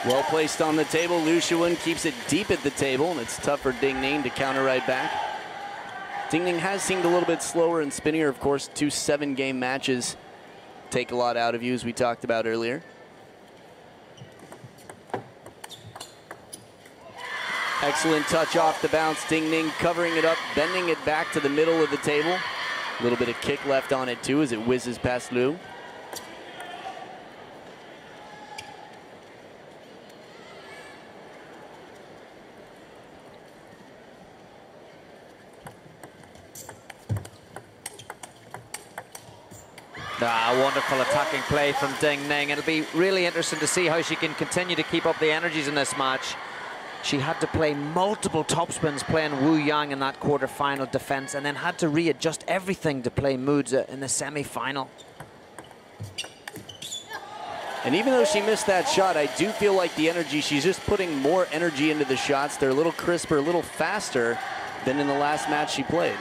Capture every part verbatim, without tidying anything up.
Well placed on the table. Liu Shiwen keeps it deep at the table, and it's tough for Ding Ning to counter right back. Ding Ning has seemed a little bit slower and spinnier. Of course, two seven-game matches take a lot out of you, as we talked about earlier. Excellent touch off the bounce. Ding Ning covering it up, bending it back to the middle of the table. A little bit of kick left on it, too, as it whizzes past Liu. Ah, wonderful attacking play from Ding Ning. It'll be really interesting to see how she can continue to keep up the energies in this match. She had to play multiple topspins playing Wu Yang in that quarter-final defense, and then had to readjust everything to play Muzi in the semi-final. And even though she missed that shot, I do feel like the energy, she's just putting more energy into the shots. They're a little crisper, a little faster than in the last match she played.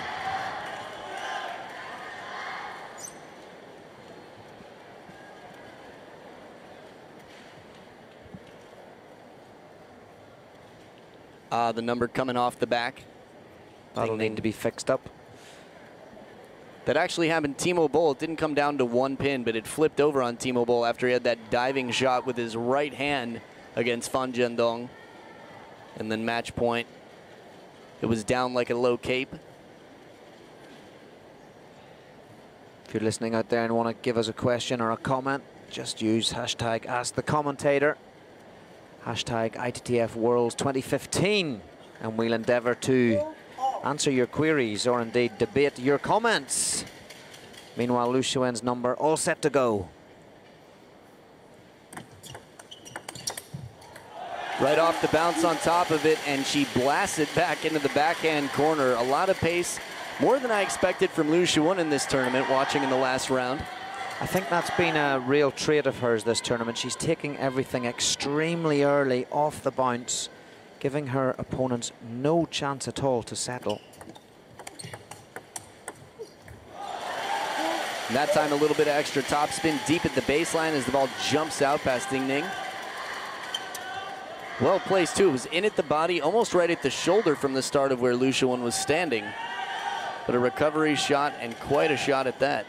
Uh, the number coming off the back. That'll need to be fixed up. That actually happened Timo Boll. It didn't come down to one pin, but it flipped over on Timo Boll after he had that diving shot with his right hand against Fan Jiandong. And then match point. It was down like a low cape. If you're listening out there and want to give us a question or a comment, just use hashtag Ask the Commentator. Hashtag I T T F Worlds twenty fifteen, and we'll endeavour to answer your queries or indeed debate your comments. Meanwhile, Liu Shiwen's number all set to go. Right off the bounce on top of it, and she blasts it back into the backhand corner. A lot of pace, more than I expected from Liu Shiwen in this tournament, watching in the last round. I think that's been a real trait of hers this tournament. She's taking everything extremely early off the bounce, giving her opponents no chance at all to settle. And that time a little bit of extra topspin deep at the baseline as the ball jumps out past Ding Ning. Well placed too. It was in at the body, almost right at the shoulder from the start of where Liu Shiwen was standing. But a recovery shot, and quite a shot at that.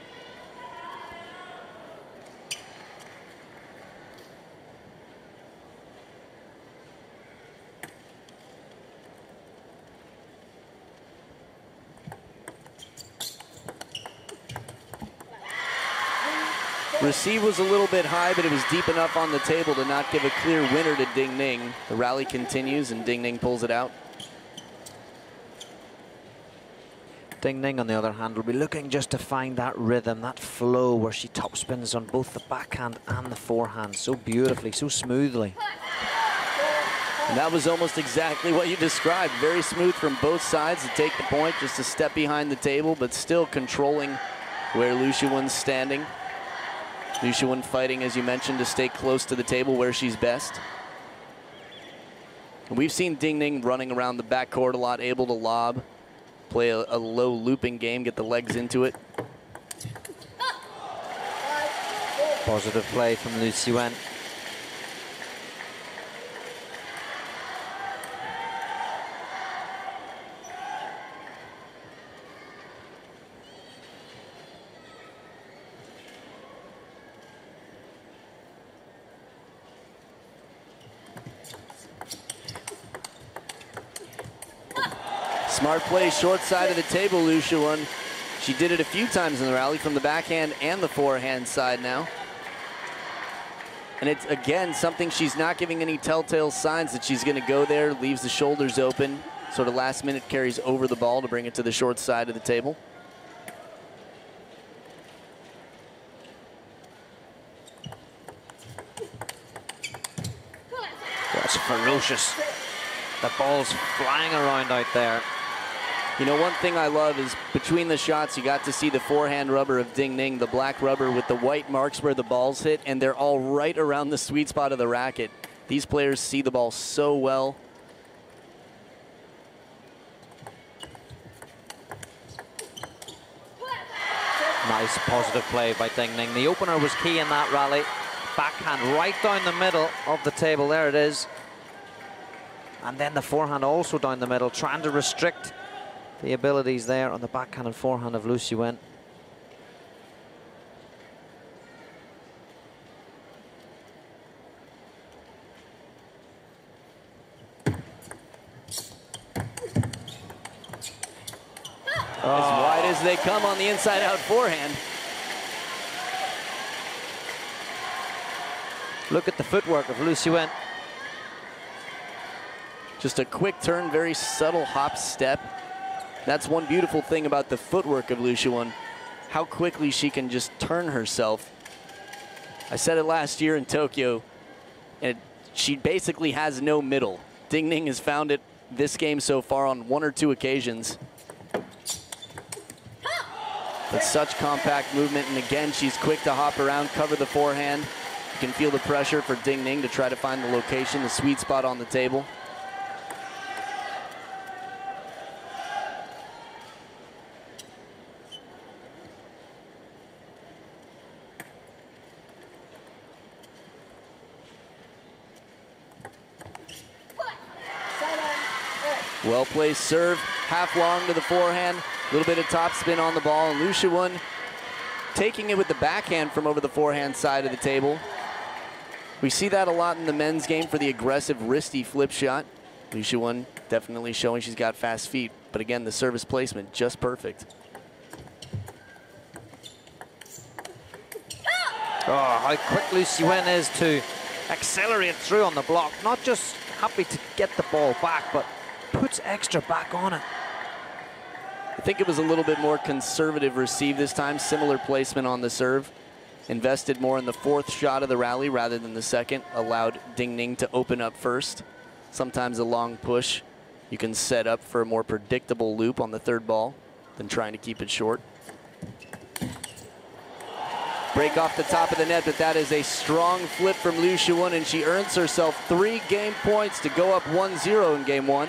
Receive was a little bit high, but it was deep enough on the table to not give a clear winner to Ding Ning. The rally continues, and Ding Ning pulls it out. Ding Ning, on the other hand, will be looking just to find that rhythm, that flow, where she topspins on both the backhand and the forehand so beautifully, so smoothly. And that was almost exactly what you described. Very smooth from both sides to take the point, just a step behind the table, but still controlling where Liu Shiwen's standing. Liu Shiwen fighting, as you mentioned, to stay close to the table where she's best. And we've seen Ding Ning running around the backcourt a lot, able to lob, play a, a low looping game, get the legs into it. Positive play from Liu Shiwen. Smart play, short side of the table, Liu Shiwen. She did it a few times in the rally from the backhand and the forehand side now. And it's, again, something she's not giving any telltale signs that she's going to go there, leaves the shoulders open, sort of last minute carries over the ball to bring it to the short side of the table. That's ferocious. The ball's flying around out there. You know, one thing I love is between the shots, you got to see the forehand rubber of Ding Ning, the black rubber with the white marks where the balls hit, and they're all right around the sweet spot of the racket. These players see the ball so well. Nice positive play by Ding Ning. The opener was key in that rally. backhand right down the middle of the table. There it is. And then the forehand also down the middle, trying to restrict the abilities there on the backhand and forehand of Lu Xu-wen. Oh. As wide as they come on the inside-out forehand. Look at the footwork of Lu Xu-wen. Just a quick turn, very subtle hop step. That's one beautiful thing about the footwork of Lu Xu-wen, how quickly she can just turn herself. I said it last year in Tokyo, and she basically has no middle. Ding Ning has found it this game so far on one or two occasions. But such compact movement, and again, she's quick to hop around, cover the forehand. You can feel the pressure for Ding Ning to try to find the location, the sweet spot on the table. Well-placed serve, half long to the forehand, a little bit of topspin on the ball, and Lu Xu-wen taking it with the backhand from over the forehand side of the table. We see that a lot in the men's game for the aggressive wristy flip shot. Lu Xu-wen definitely showing she's got fast feet, but again, the service placement just perfect. Oh, how quick Lu Xu-wen is to accelerate through on the block. Not just happy to get the ball back, but puts extra back on it. I think it was a little bit more conservative receive this time, similar placement on the serve. Invested more in the fourth shot of the rally rather than the second. Allowed Ding Ning to open up first. Sometimes a long push, you can set up for a more predictable loop on the third ball than trying to keep it short. Break off the top of the net, but that is a strong flip from Lu Xu-wen, and she earns herself three game points to go up one zero in game one.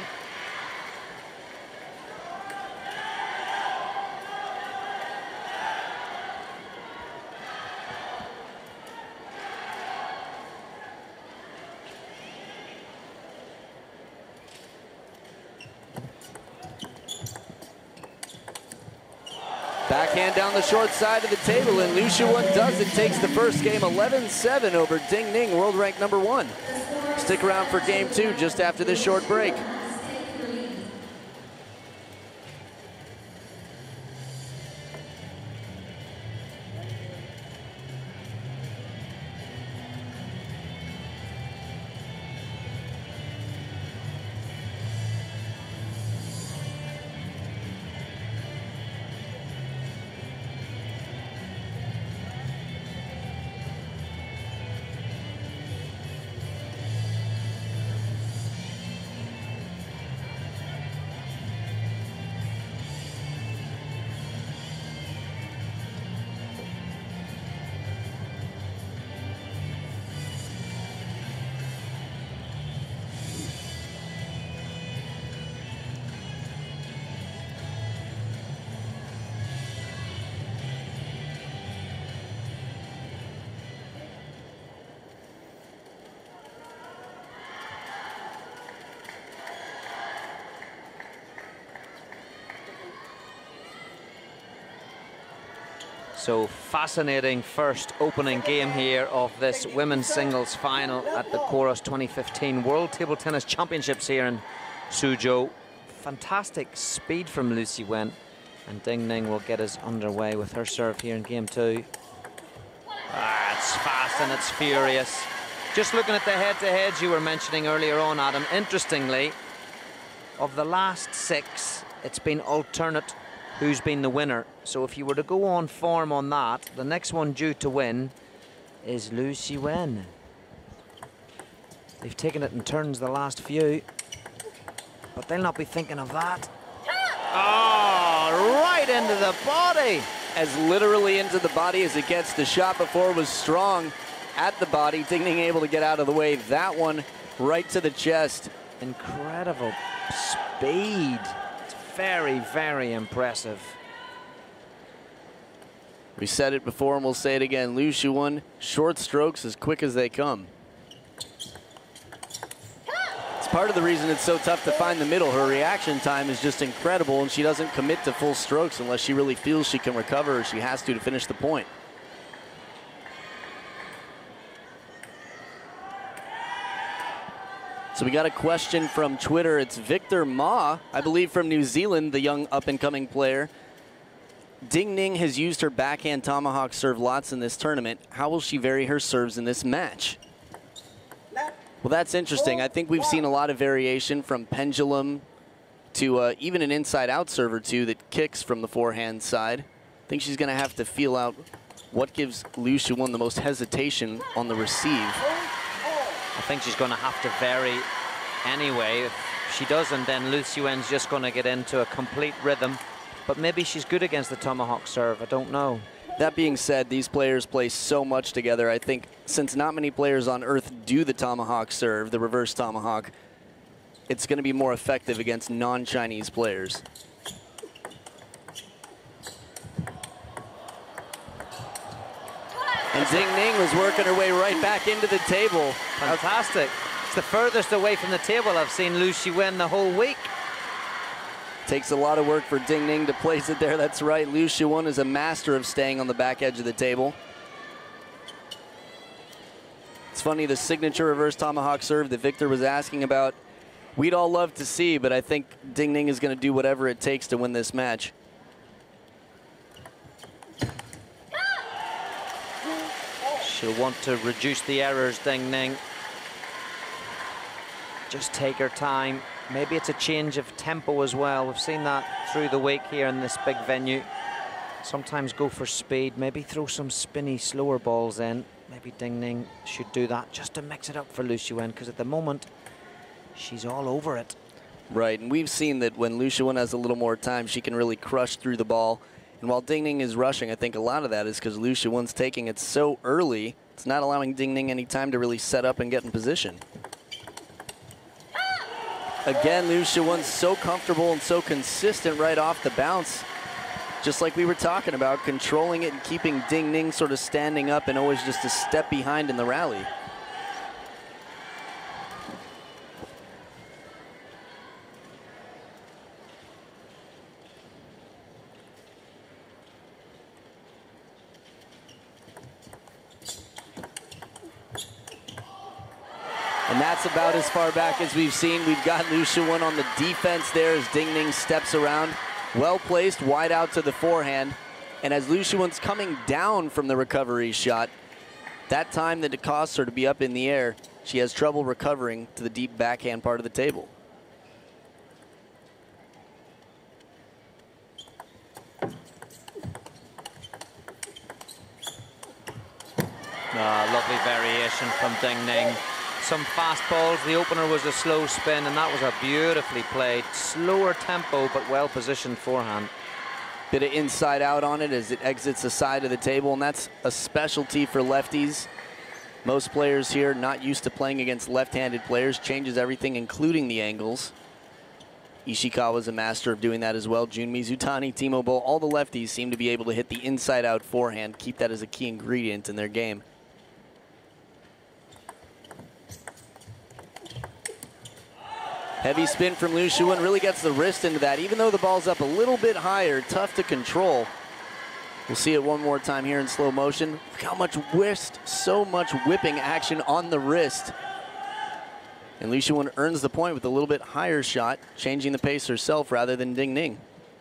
Backhand down the short side of the table, and Lu Xu-wen does it. Takes the first game eleven seven over Ding Ning, world rank number one. Stick around for game two just after this short break. So fascinating first opening game here of this women's singles final at the Chorus twenty fifteen World Table Tennis Championships here in Suzhou. Fantastic speed from Lu Xu-wen, and Ding Ning will get us underway with her serve here in game two. Ah, it's fast and it's furious. Just looking at the head-to-heads you were mentioning earlier on, Adam, interestingly, of the last six, it's been alternate who's been the winner. So if you were to go on form on that, the next one due to win is Lu Xu-wen. They've taken it in turns the last few, but they'll not be thinking of that. Oh, right into the body. As literally into the body as it gets. The shot before was strong at the body. Ding Ning able to get out of the way. That one right to the chest. Incredible speed. Very, very impressive. We said it before and we'll say it again. Liu Shiwen, short strokes as quick as they come. It's part of the reason it's so tough to find the middle. Her reaction time is just incredible, and she doesn't commit to full strokes unless she really feels she can recover or she has to to finish the point. So we got a question from Twitter. It's Victor Ma, I believe from New Zealand, the young up-and-coming player. Ding Ning has used her backhand tomahawk serve lots in this tournament. How will she vary her serves in this match? Well, that's interesting. I think we've seen a lot of variation from pendulum to uh, even an inside-out serve or two that kicks from the forehand side. I think she's going to have to feel out what gives Liu Shiwen the most hesitation on the receive. I think she's going to have to vary anyway. If she doesn't, then Liu Shiwen's just going to get into a complete rhythm. But maybe she's good against the tomahawk serve. I don't know. That being said, these players play so much together. I think since not many players on earth do the tomahawk serve, the reverse tomahawk, it's going to be more effective against non-Chinese players. And Ding Ning was working her way right back into the table. Fantastic. It's the furthest away from the table I've seen Liu Shiwen the whole week. Takes a lot of work for Ding Ning to place it there. That's right. Liu Shiwen is a master of staying on the back edge of the table. It's funny, the signature reverse tomahawk serve that Victor was asking about, we'd all love to see, but I think Ding Ning is going to do whatever it takes to win this match. She'll want to reduce the errors, Ding Ning. Just take her time. Maybe it's a change of tempo as well. We've seen that through the week here in this big venue. Sometimes go for speed, maybe throw some spinny, slower balls in. Maybe Ding Ning should do that just to mix it up for Liu Shiwen, because at the moment, she's all over it. Right, and we've seen that when Liu Shiwen has a little more time, she can really crush through the ball. And while Ding Ning is rushing, I think a lot of that is because Liu Shiwen's taking it so early, it's not allowing Ding Ning any time to really set up and get in position. Again, Liu Shiwen's so comfortable and so consistent right off the bounce. Just like we were talking about, controlling it and keeping Ding Ning sort of standing up and always just a step behind in the rally. And that's about as far back as we've seen. We've got Liu Shiwen on the defense there as Ding Ning steps around. Well placed, wide out to the forehand. And as Liu Shiwen's coming down from the recovery shot, that time that it costs her to be up in the air, she has trouble recovering to the deep backhand part of the table. Ah, lovely variation from Ding Ning. Some fast balls. The opener was a slow spin, and that was a beautifully played, slower tempo, but well-positioned forehand. Bit of inside out on it as it exits the side of the table, and that's a specialty for lefties. Most players here not used to playing against left-handed players. Changes everything, including the angles. Ishikawa's a master of doing that as well. Jun Mizutani, Timo Boll, all the lefties seem to be able to hit the inside-out forehand, keep that as a key ingredient in their game. Heavy spin from Liu Shiwen, really gets the wrist into that. Even though the ball's up a little bit higher, tough to control. We'll see it one more time here in slow motion. Look how much wrist, so much whipping action on the wrist. And Liu Shiwen earns the point with a little bit higher shot, changing the pace herself rather than Ding Ning.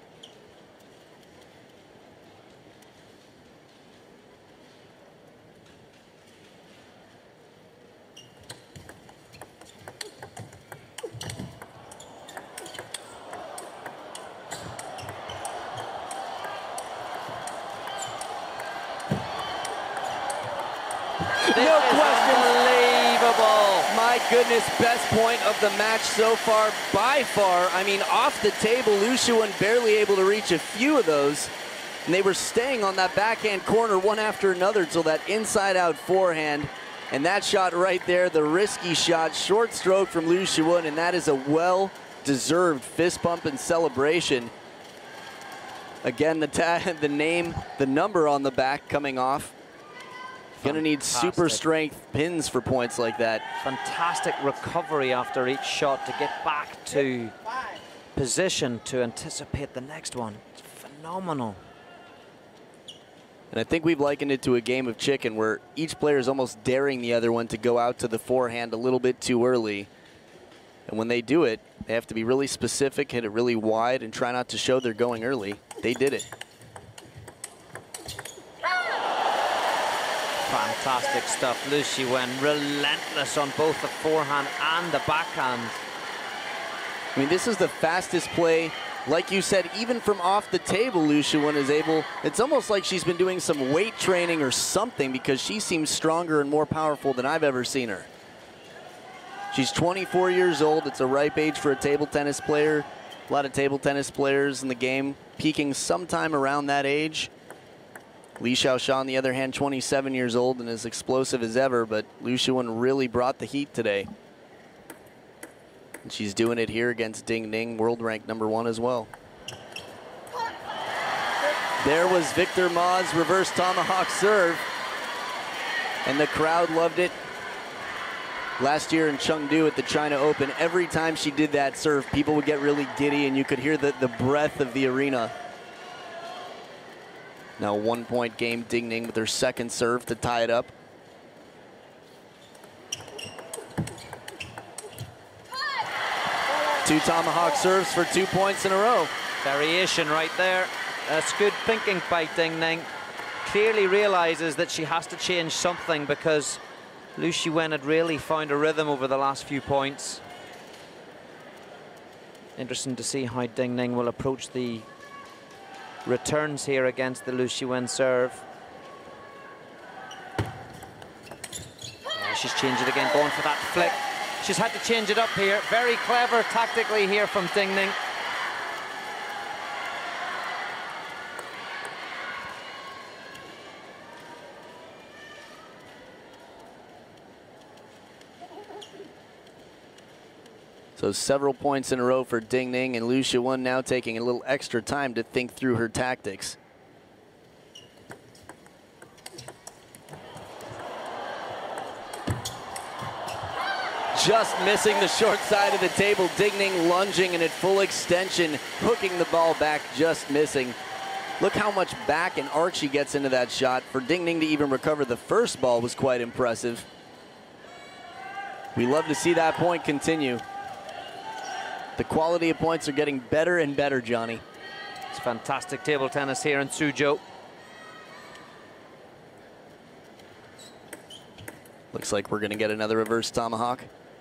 No question. Unbelievable. My goodness, best point of the match so far, by far. I mean, off the table, Liu Shiwen barely able to reach a few of those. And they were staying on that backhand corner one after another till that inside-out forehand. And that shot right there, the risky shot, short stroke from Liu Shiwen, and that is a well-deserved fist bump and celebration. Again, the tag, the name, the number on the back coming off. Gonna need super strength pins for points like that. Fantastic recovery after each shot to get back to position to anticipate the next one. It's phenomenal. And I think we've likened it to a game of chicken where each player is almost daring the other one to go out to the forehand a little bit too early. And when they do it, they have to be really specific, hit it really wide, and try not to show they're going early. They did it. Fantastic stuff. Liu Shiwen relentless on both the forehand and the backhand. I mean, this is the fastest play. Like you said, even from off the table, Liu Shiwen is able, it's almost like she's been doing some weight training or something because she seems stronger and more powerful than I've ever seen her. She's twenty-four years old. It's a ripe age for a table tennis player. A lot of table tennis players in the game peaking sometime around that age. Li Xiaosha, on the other hand, twenty-seven years old and as explosive as ever, but Liu Shiwen really brought the heat today. And she's doing it here against Ding Ning, world ranked number one as well. There was Victor Ma's reverse tomahawk serve, and the crowd loved it. Last year in Chengdu at the China Open, every time she did that serve, people would get really giddy and you could hear the, the breath of the arena. Now one point game, Ding Ning with her second serve to tie it up. Two tomahawk serves for two points in a row. Variation right there. That's good thinking by Ding Ning. Clearly realizes that she has to change something because Liu Shiwen had really found a rhythm over the last few points. Interesting to see how Ding Ning will approach the returns here against the Liu Shiwen serve. Yeah, she's changed it again, going for that flick. She's had to change it up here. Very clever tactically here from Ding Ning. So several points in a row for Ding Ning, and Liu Shiwen now taking a little extra time to think through her tactics. Just missing the short side of the table. Ding Ning lunging and at full extension, hooking the ball back, just missing. Look how much back and arc she gets into that shot. For Ding Ning to even recover the first ball was quite impressive. We love to see that point continue. The quality of points are getting better and better, Johnny. It's fantastic table tennis here in Suzhou. Looks like we're going to get another reverse tomahawk.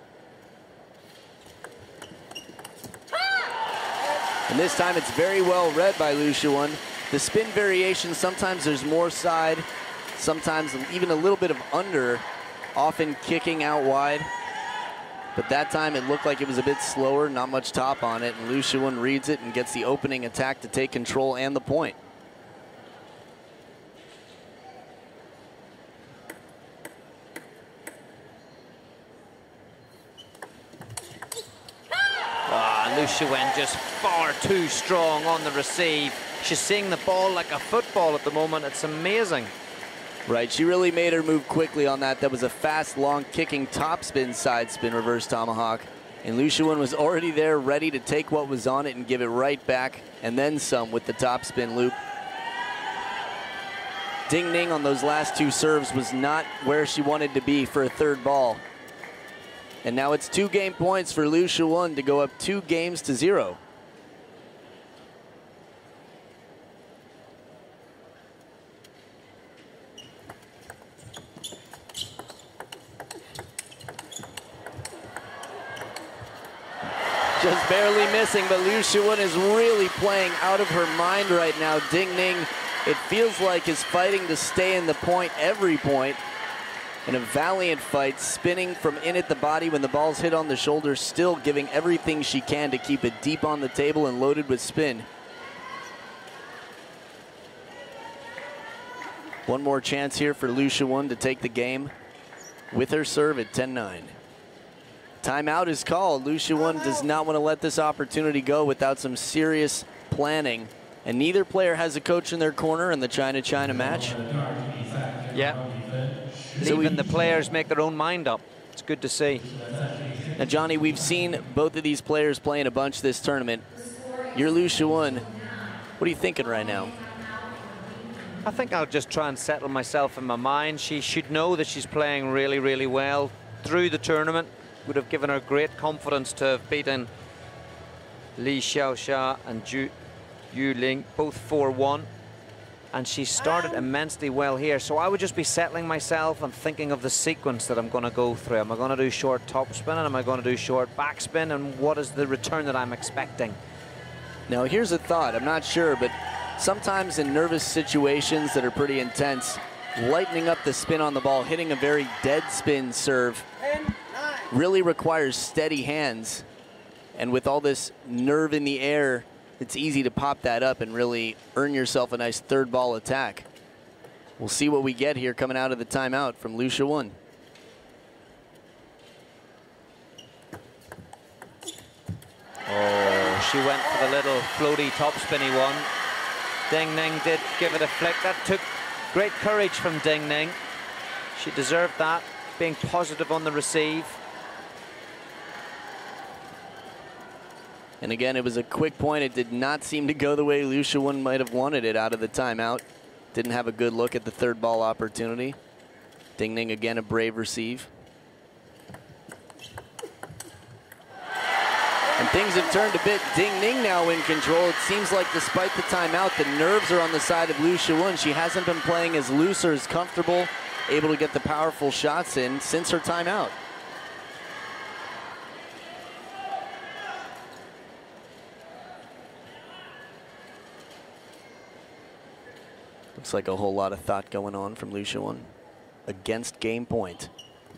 And this time it's very well read by Liu Shiwen. The spin variation, sometimes there's more side, sometimes even a little bit of under, often kicking out wide. But that time it looked like it was a bit slower, not much top on it, and Liu Shiwen reads it and gets the opening attack to take control and the point. Ah, Liu Shiwen just far too strong on the receive. She's seeing the ball like a football at the moment. It's amazing. Right, she really made her move quickly on that. That was a fast, long, kicking top spin, side spin, reverse tomahawk. And Liu Shiwen was already there, ready to take what was on it and give it right back, and then some with the top spin loop. Ding Ning on those last two serves was not where she wanted to be for a third ball. And now it's two game points for Liu Shiwen to go up two games to zero. Just barely missing, but Liu Shiwen is really playing out of her mind right now. Ding Ning, it feels like, is fighting to stay in the point every point. In a valiant fight, spinning from in at the body when the ball's hit on the shoulder, still giving everything she can to keep it deep on the table and loaded with spin. One more chance here for Liu Shiwen to take the game with her serve at ten nine. Timeout is called. Liu Shiwen does not want to let this opportunity go without some serious planning. And neither player has a coach in their corner in the China-China match. Yeah. So Even the players make their own mind up. It's good to see. Now, Johnny, we've seen both of these players playing a bunch this tournament. You're Liu Shiwen. What are you thinking right now? I think I'll just try and settle myself in my mind. She should know that she's playing really, really well through the tournament. Would have given her great confidence to have beaten Li Xiaoxia and Zhu Yuling, both four one. And she started immensely well here. So I would just be settling myself and thinking of the sequence that I'm going to go through. Am I going to do short topspin, and am I going to do short backspin, and what is the return that I'm expecting? Now, here's a thought. I'm not sure, but sometimes in nervous situations that are pretty intense, lightening up the spin on the ball, hitting a very dead spin serve really requires steady hands. And with all this nerve in the air, it's easy to pop that up and really earn yourself a nice third ball attack. We'll see what we get here coming out of the timeout from Liu Shiwen. Oh, she went for the little floaty top spinny one. Ding Ning did give it a flick. That took great courage from Ding Ning. She deserved that, being positive on the receive. And again, it was a quick point. It did not seem to go the way Liu Shiwen might have wanted it out of the timeout. Didn't have a good look at the third ball opportunity. Ding Ning again, a brave receive. And things have turned a bit. Ding Ning now in control. It seems like despite the timeout, the nerves are on the side of Liu Shiwen. She hasn't been playing as loose or as comfortable, able to get the powerful shots in since her timeout. Looks like a whole lot of thought going on from Liu Shiwen against game point.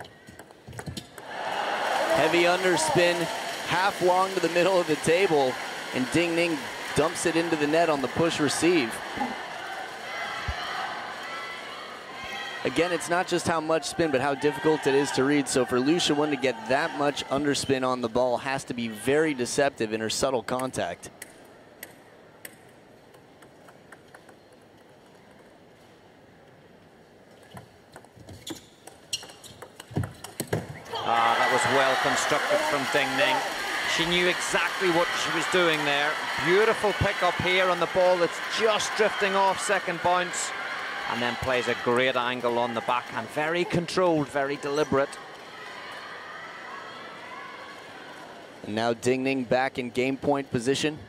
Heavy underspin, half long to the middle of the table, and Ding Ning dumps it into the net on the push receive. Again, it's not just how much spin, but how difficult it is to read. So for Liu Shiwen to get that much underspin on the ball has to be very deceptive in her subtle contact. Ah, that was well constructed from Ding Ning. She knew exactly what she was doing there. Beautiful pickup here on the ball that's just drifting off second bounce, and then plays a great angle on the backhand. Very controlled, very deliberate. And now Ding Ning back in game point position.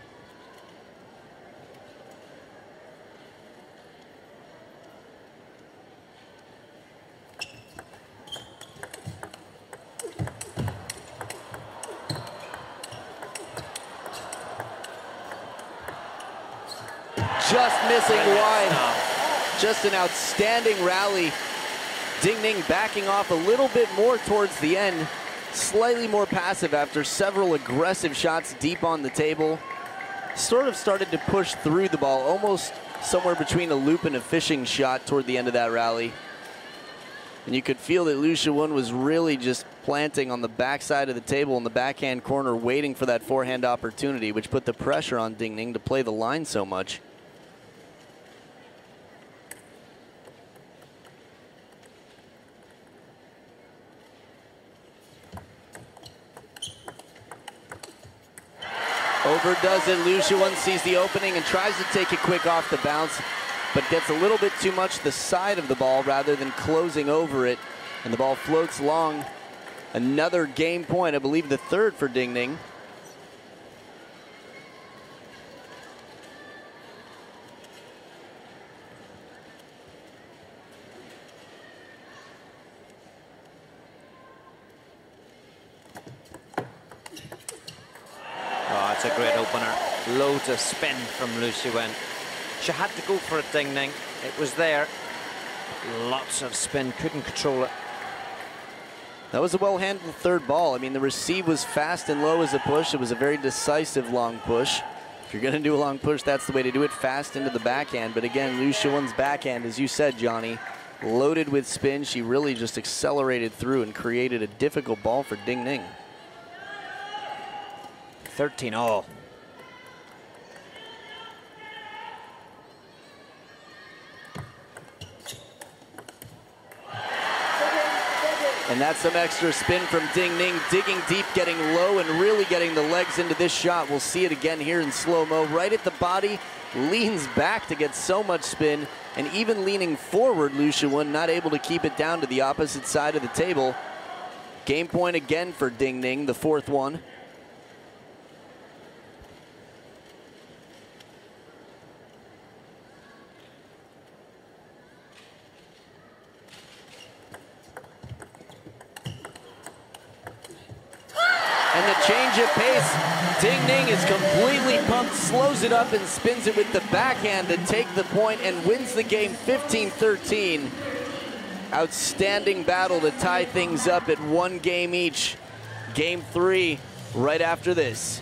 Just missing wide. Just an outstanding rally. Ding Ning backing off a little bit more towards the end. Slightly more passive after several aggressive shots deep on the table. Sort of started to push through the ball, almost somewhere between a loop and a fishing shot toward the end of that rally. And you could feel that Liu Shiwen was really just planting on the backside of the table in the backhand corner, waiting for that forehand opportunity, which put the pressure on Ding Ning to play the line so much. Overdoes it. Liu Shiwen sees the opening and tries to take it quick off the bounce, but gets a little bit too much the side of the ball rather than closing over it. And the ball floats long. Another game point, I believe the third for Ding Ning. Oh, it's a great opener. Loads of spin from Liu Shiwen. She had to go for it, Ding Ning. It was there. Lots of spin, couldn't control it. That was a well-handled third ball. I mean, the receive was fast and low as a push. It was a very decisive long push. If you're going to do a long push, that's the way to do it, fast into the backhand. But again, Liu Shiwen's backhand, as you said, Johnny, loaded with spin. She really just accelerated through and created a difficult ball for Ding Ning. thirteen all. And that's some extra spin from Ding Ning, digging deep, getting low, and really getting the legs into this shot. We'll see it again here in slow-mo. Right at the body, leans back to get so much spin, and even leaning forward, Liu Shiwen not able to keep it down to the opposite side of the table. Game point again for Ding Ning, the fourth one. And the change of pace, Ding Ning is completely pumped, slows it up and spins it with the backhand to take the point and wins the game fifteen thirteen. Outstanding battle to tie things up at one game each. Game three right after this.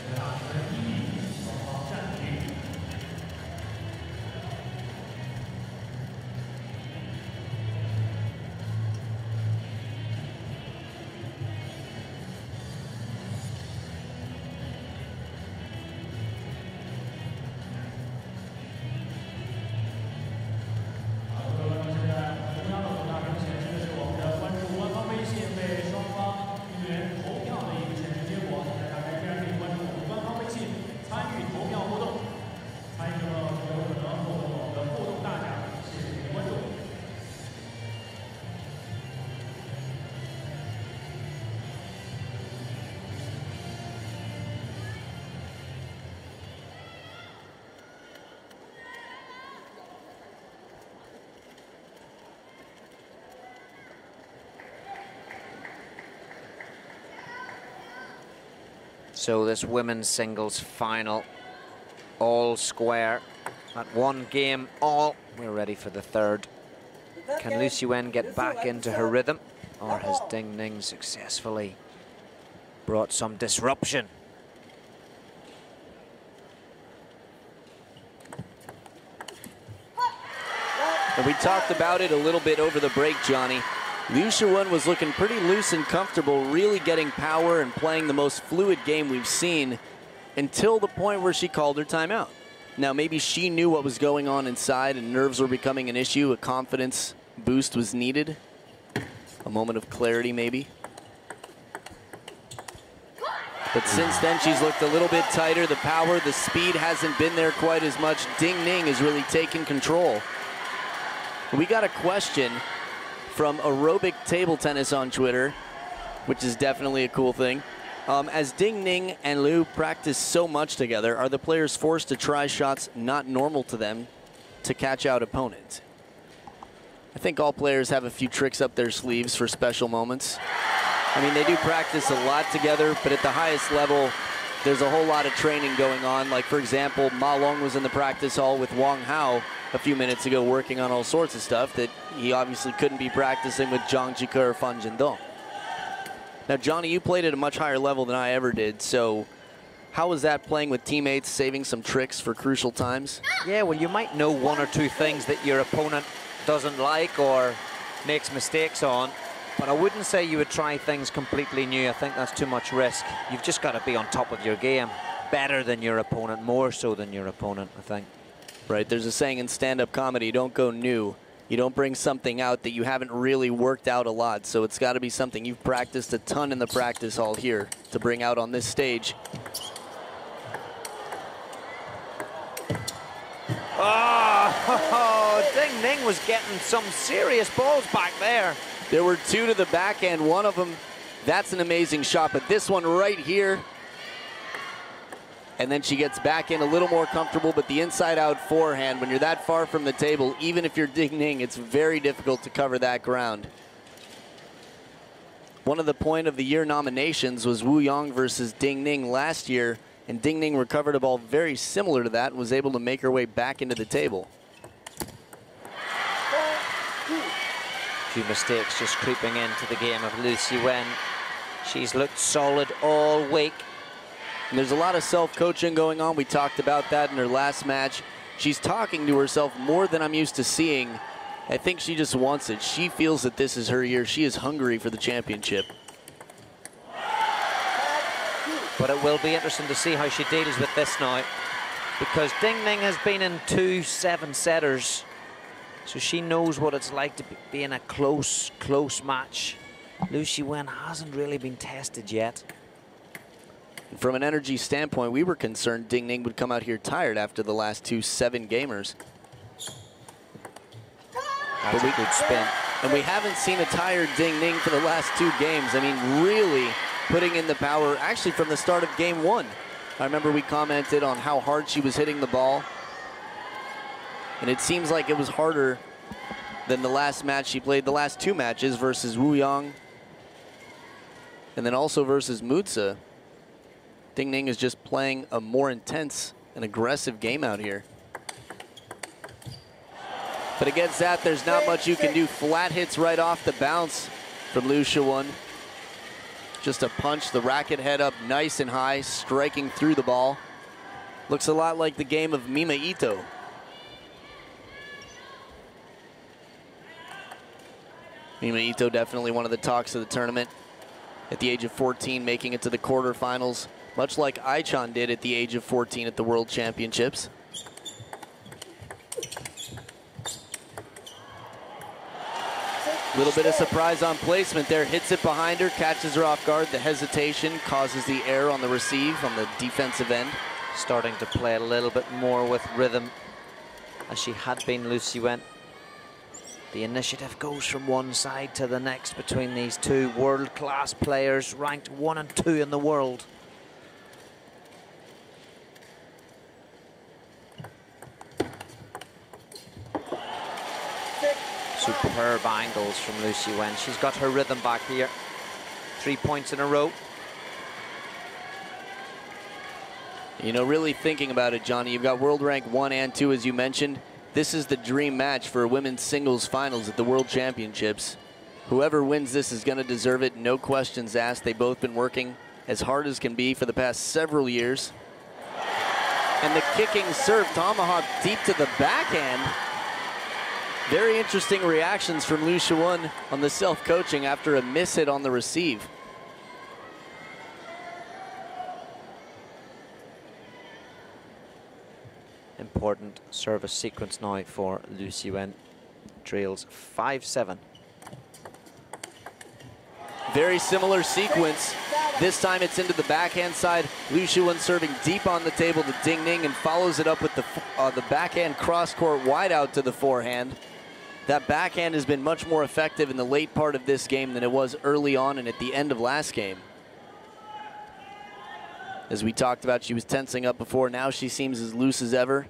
So this women's singles final, all square at one game all. We're ready for the third. Can Liu Shiwen get back into her rhythm, or has Ding Ning successfully brought some disruption? And we talked about it a little bit over the break, Johnny. Liu Shiwen was looking pretty loose and comfortable, really getting power and playing the most fluid game we've seen until the point where she called her timeout. Now, maybe she knew what was going on inside and nerves were becoming an issue. A confidence boost was needed. A moment of clarity, maybe. But since then, she's looked a little bit tighter. The power, the speed hasn't been there quite as much. Ding Ning has really taken control. We got a question from Aerobic Table Tennis on Twitter, which is definitely a cool thing. Um, as Ding Ning and Liu practice so much together, are the players forced to try shots not normal to them to catch out opponents? I think all players have a few tricks up their sleeves for special moments. I mean, they do practice a lot together, but at the highest level, there's a whole lot of training going on. Like, for example, Ma Long was in the practice hall with Wang Hao a few minutes ago working on all sorts of stuff that he obviously couldn't be practicing with Zhang Jike or Fan Zhendong. Now, Johnny, you played at a much higher level than I ever did, so how was that playing with teammates, saving some tricks for crucial times? Yeah, well, you might know one or two things that your opponent doesn't like or makes mistakes on, but I wouldn't say you would try things completely new. I think that's too much risk. You've just got to be on top of your game, better than your opponent, more so than your opponent, I think. Right, there's a saying in stand-up comedy, you don't go new. You don't bring something out that you haven't really worked out a lot. So it's got to be something you've practiced a ton in the practice hall here to bring out on this stage. Oh, Ding Ning was getting some serious balls back there. There were two to the backhand. One of them, that's an amazing shot. But this one right here, and then she gets back in a little more comfortable, but the inside-out forehand, when you're that far from the table, even if you're Ding Ning, it's very difficult to cover that ground. One of the point of the year nominations was Wu Yang versus Ding Ning last year, and Ding Ning recovered a ball very similar to that and was able to make her way back into the table. A few mistakes just creeping into the game of Liu Shiwen. She's looked solid all week. And there's a lot of self-coaching going on. We talked about that in her last match. She's talking to herself more than I'm used to seeing. I think she just wants it. She feels that this is her year. She is hungry for the championship. But it will be interesting to see how she deals with this now, because Ding Ning has been in two seven-setters, so she knows what it's like to be in a close, close match. Liu Shiwen hasn't really been tested yet. From an energy standpoint, we were concerned Ding Ning would come out here tired after the last two seven gamers. That's a good spin. And we haven't seen a tired Ding Ning for the last two games. I mean, really putting in the power, actually from the start of game one. I remember we commented on how hard she was hitting the ball. And it seems like it was harder than the last match she played, the last two matches versus Wu Yang. And then also versus Mutsa. Ding Ning is just playing a more intense and aggressive game out here. But against that, there's not much you can do. Flat hits right off the bounce from Liu Shiwen. Just a punch, the racket head up nice and high, striking through the ball. Looks a lot like the game of Mima Ito. Mima Ito definitely one of the talks of the tournament. At the age of fourteen, making it to the quarterfinals, much like Aichan did at the age of fourteen at the World Championships. A little bit of surprise on placement there. Hits it behind her, catches her off guard. The hesitation causes the error on the receive on the defensive end. Starting to play a little bit more with rhythm as she had been, Liu Shiwen. The initiative goes from one side to the next between these two world-class players, ranked one and two in the world. Superb angles from Liu Shiwen. She's got her rhythm back here. Three points in a row. You know, really thinking about it, Johnny, you've got world rank one and two, as you mentioned. This is the dream match for women's singles finals at the World Championships. Whoever wins this is going to deserve it, no questions asked. They've both been working as hard as can be for the past several years. And the kicking serve, tomahawk deep to the backhand. Very interesting reactions from Liu Shiwen on the self-coaching after a miss hit on the receive. Important service sequence now for Liu Shiwen. Trails five seven. Very similar sequence. This time it's into the backhand side. Liu Shiwen serving deep on the table to Ding Ning and follows it up with the, uh, the backhand cross-court wide out to the forehand. That backhand has been much more effective in the late part of this game than it was early on and at the end of last game. As we talked about, she was tensing up before. Now she seems as loose as ever.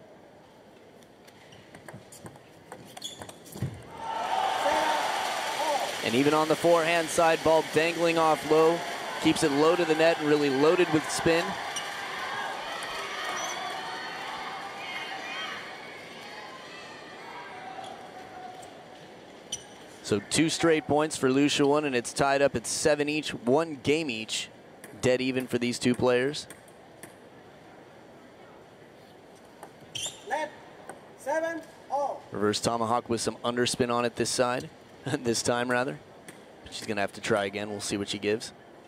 And even on the forehand side, ball dangling off low. Keeps it low to the net and really loaded with spin. So two straight points for Liu Shiwen, and it's tied up at seven each, one game each. Dead even for these two players. Left, seven, all. Reverse tomahawk with some underspin on it this side, this time rather. But she's gonna have to try again. We'll see what she gives.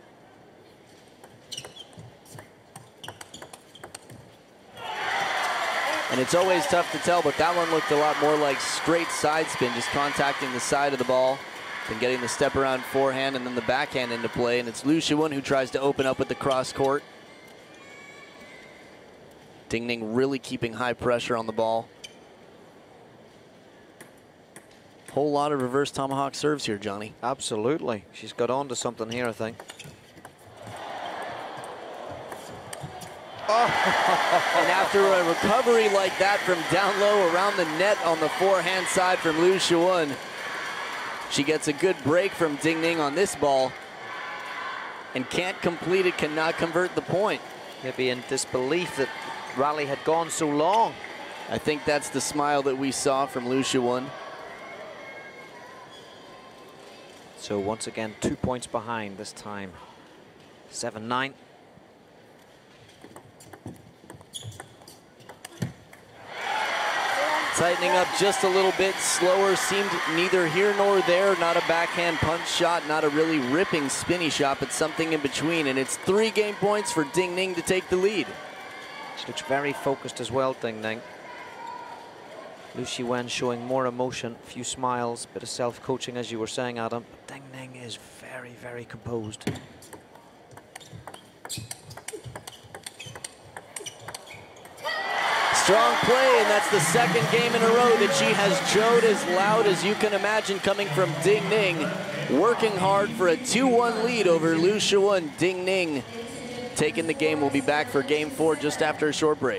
And it's always tough to tell, but that one looked a lot more like straight side spin, just contacting the side of the ball and getting the step around forehand and then the backhand into play. And it's Liu Shiwen who tries to open up with the cross court. Ding Ning really keeping high pressure on the ball. Whole lot of reverse tomahawk serves here, Johnny. Absolutely. She's got on to something here, I think. Oh. And after a recovery like that from down low around the net on the forehand side from Liu Shiwen, she gets a good break from Ding Ning on this ball and can't complete it, cannot convert the point. Maybe in disbelief that rally had gone so long. I think that's the smile that we saw from Liu Shiwen. So once again, two points behind this time. seven nine. Tightening up just a little bit, slower, seemed neither here nor there. Not a backhand punch shot, not a really ripping spinny shot, but something in between. And it's three game points for Ding Ning to take the lead. She looks very focused as well, Ding Ning. Liu Shiwen showing more emotion, a few smiles, bit of self-coaching, as you were saying, Adam. But Ding Ning is very, very composed. Strong play, and that's the second game in a row that she has showed as loud as you can imagine coming from Ding Ning. Working hard for a two one lead over Liu Shiwen. Ding Ning taking the game. We'll be back for game four just after a short break.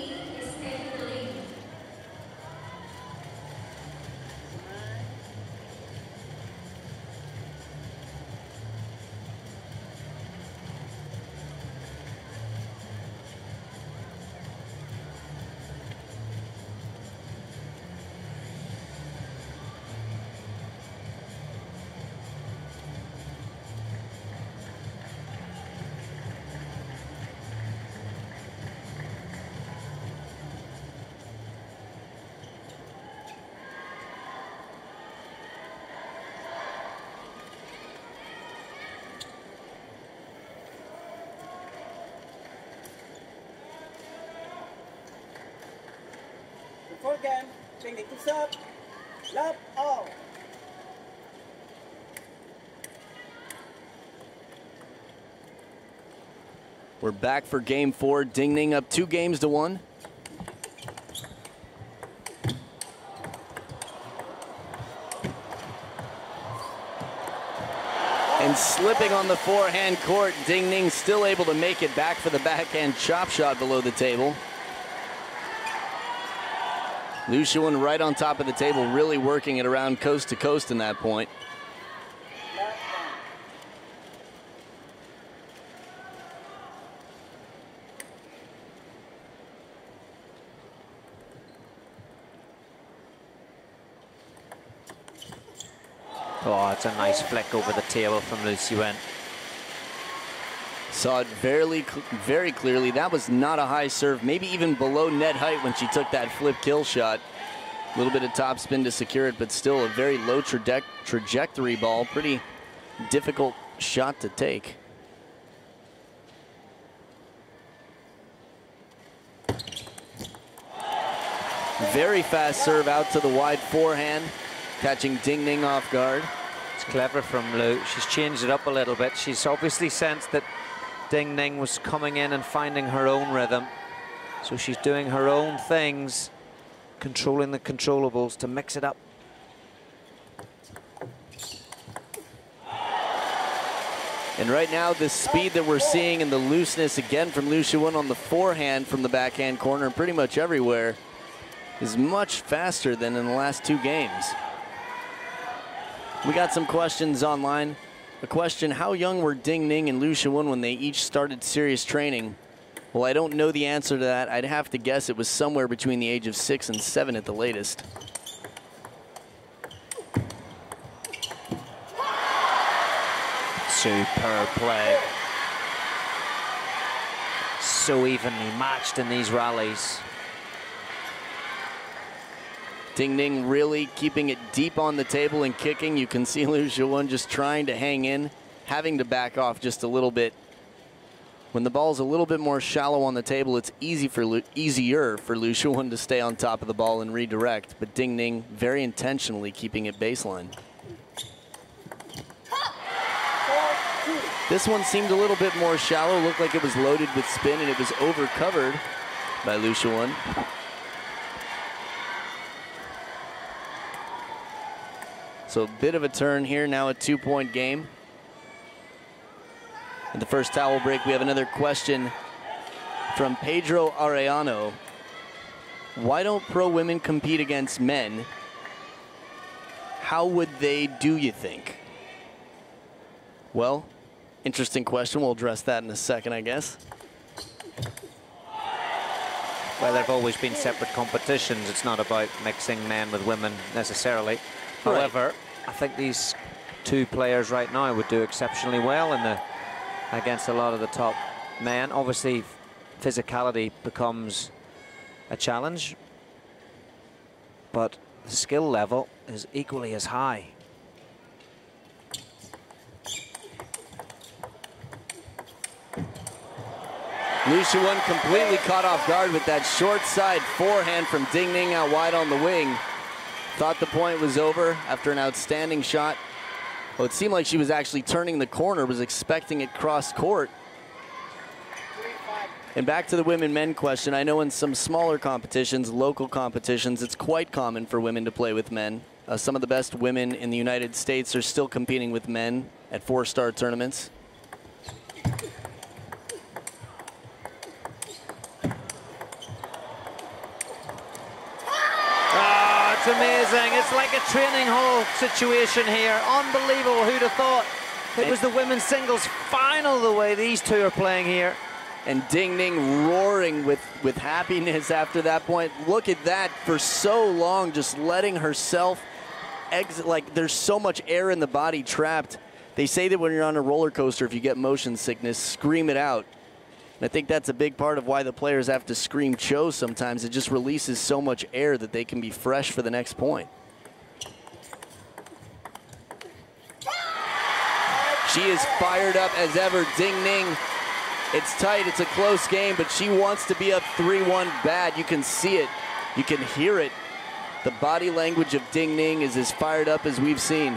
Before game, Ding Ning to serve. Love all. We're back for game four. Ding Ning up two games to one. And slipping on the forehand court, Ding Ning still able to make it back for the backhand chop shot below the table. Liu Shiwen right on top of the table, really working it around coast to coast in that point. Oh, it's a nice flick over the table from Liu Shiwen. Saw it very, very clearly. That was not a high serve, maybe even below net height when she took that flip kill shot. A little bit of top spin to secure it, but still a very low traje trajectory ball. Pretty difficult shot to take. Very fast serve out to the wide forehand, catching Ding Ning off guard. It's clever from Liu. She's changed it up a little bit. She's obviously sensed that Ding Ning was coming in and finding her own rhythm. So she's doing her own things, controlling the controllables to mix it up. And right now, the speed that we're seeing and the looseness again from Liu Shiwen on the forehand from the backhand corner and pretty much everywhere is much faster than in the last two games. We got some questions online. A question, how young were Ding Ning and Liu Shiwen when they each started serious training? Well, I don't know the answer to that. I'd have to guess it was somewhere between the age of six and seven at the latest. Superb play. So evenly matched in these rallies. Ding Ning really keeping it deep on the table and kicking. You can see Liu Shiwen just trying to hang in, having to back off just a little bit. When the ball's a little bit more shallow on the table, it's easy for Liu, easier for Liu Shiwen to stay on top of the ball and redirect. But Ding Ning very intentionally keeping it baseline. This one seemed a little bit more shallow. Looked like it was loaded with spin, and it was overcovered by Liu Shiwen. So a bit of a turn here, now a two-point game. In the first towel break, we have another question from Pedro Arellano. Why don't pro women compete against men? How would they do, you think? Well, interesting question. We'll address that in a second, I guess. Well, there have always been separate competitions. It's not about mixing men with women necessarily. Right. However, I think these two players right now would do exceptionally well in the against a lot of the top men. Obviously, physicality becomes a challenge, but the skill level is equally as high. Liu Shiwen completely caught off guard with that short side forehand from Ding Ning out wide on the wing. Thought the point was over after an outstanding shot. Well, it seemed like she was actually turning the corner, was expecting it cross court. And back to the women-men question, I know in some smaller competitions, local competitions, it's quite common for women to play with men. Uh, some of the best women in the United States are still competing with men at four-star tournaments. Oh, it's amazing. It's like a training hall situation here. Unbelievable. Who'd have thought it was the women's singles final the way these two are playing here. And Ding Ning roaring with, with happiness after that point. Look at that, for so long, just letting herself exit. Like, there's so much air in the body trapped. They say that when you're on a roller coaster, if you get motion sickness, scream it out. And I think that's a big part of why the players have to scream cho sometimes. It just releases so much air that they can be fresh for the next point. She is fired up as ever, Ding Ning. It's tight, it's a close game, but she wants to be up three one bad. You can see it, you can hear it. The body language of Ding Ning is as fired up as we've seen.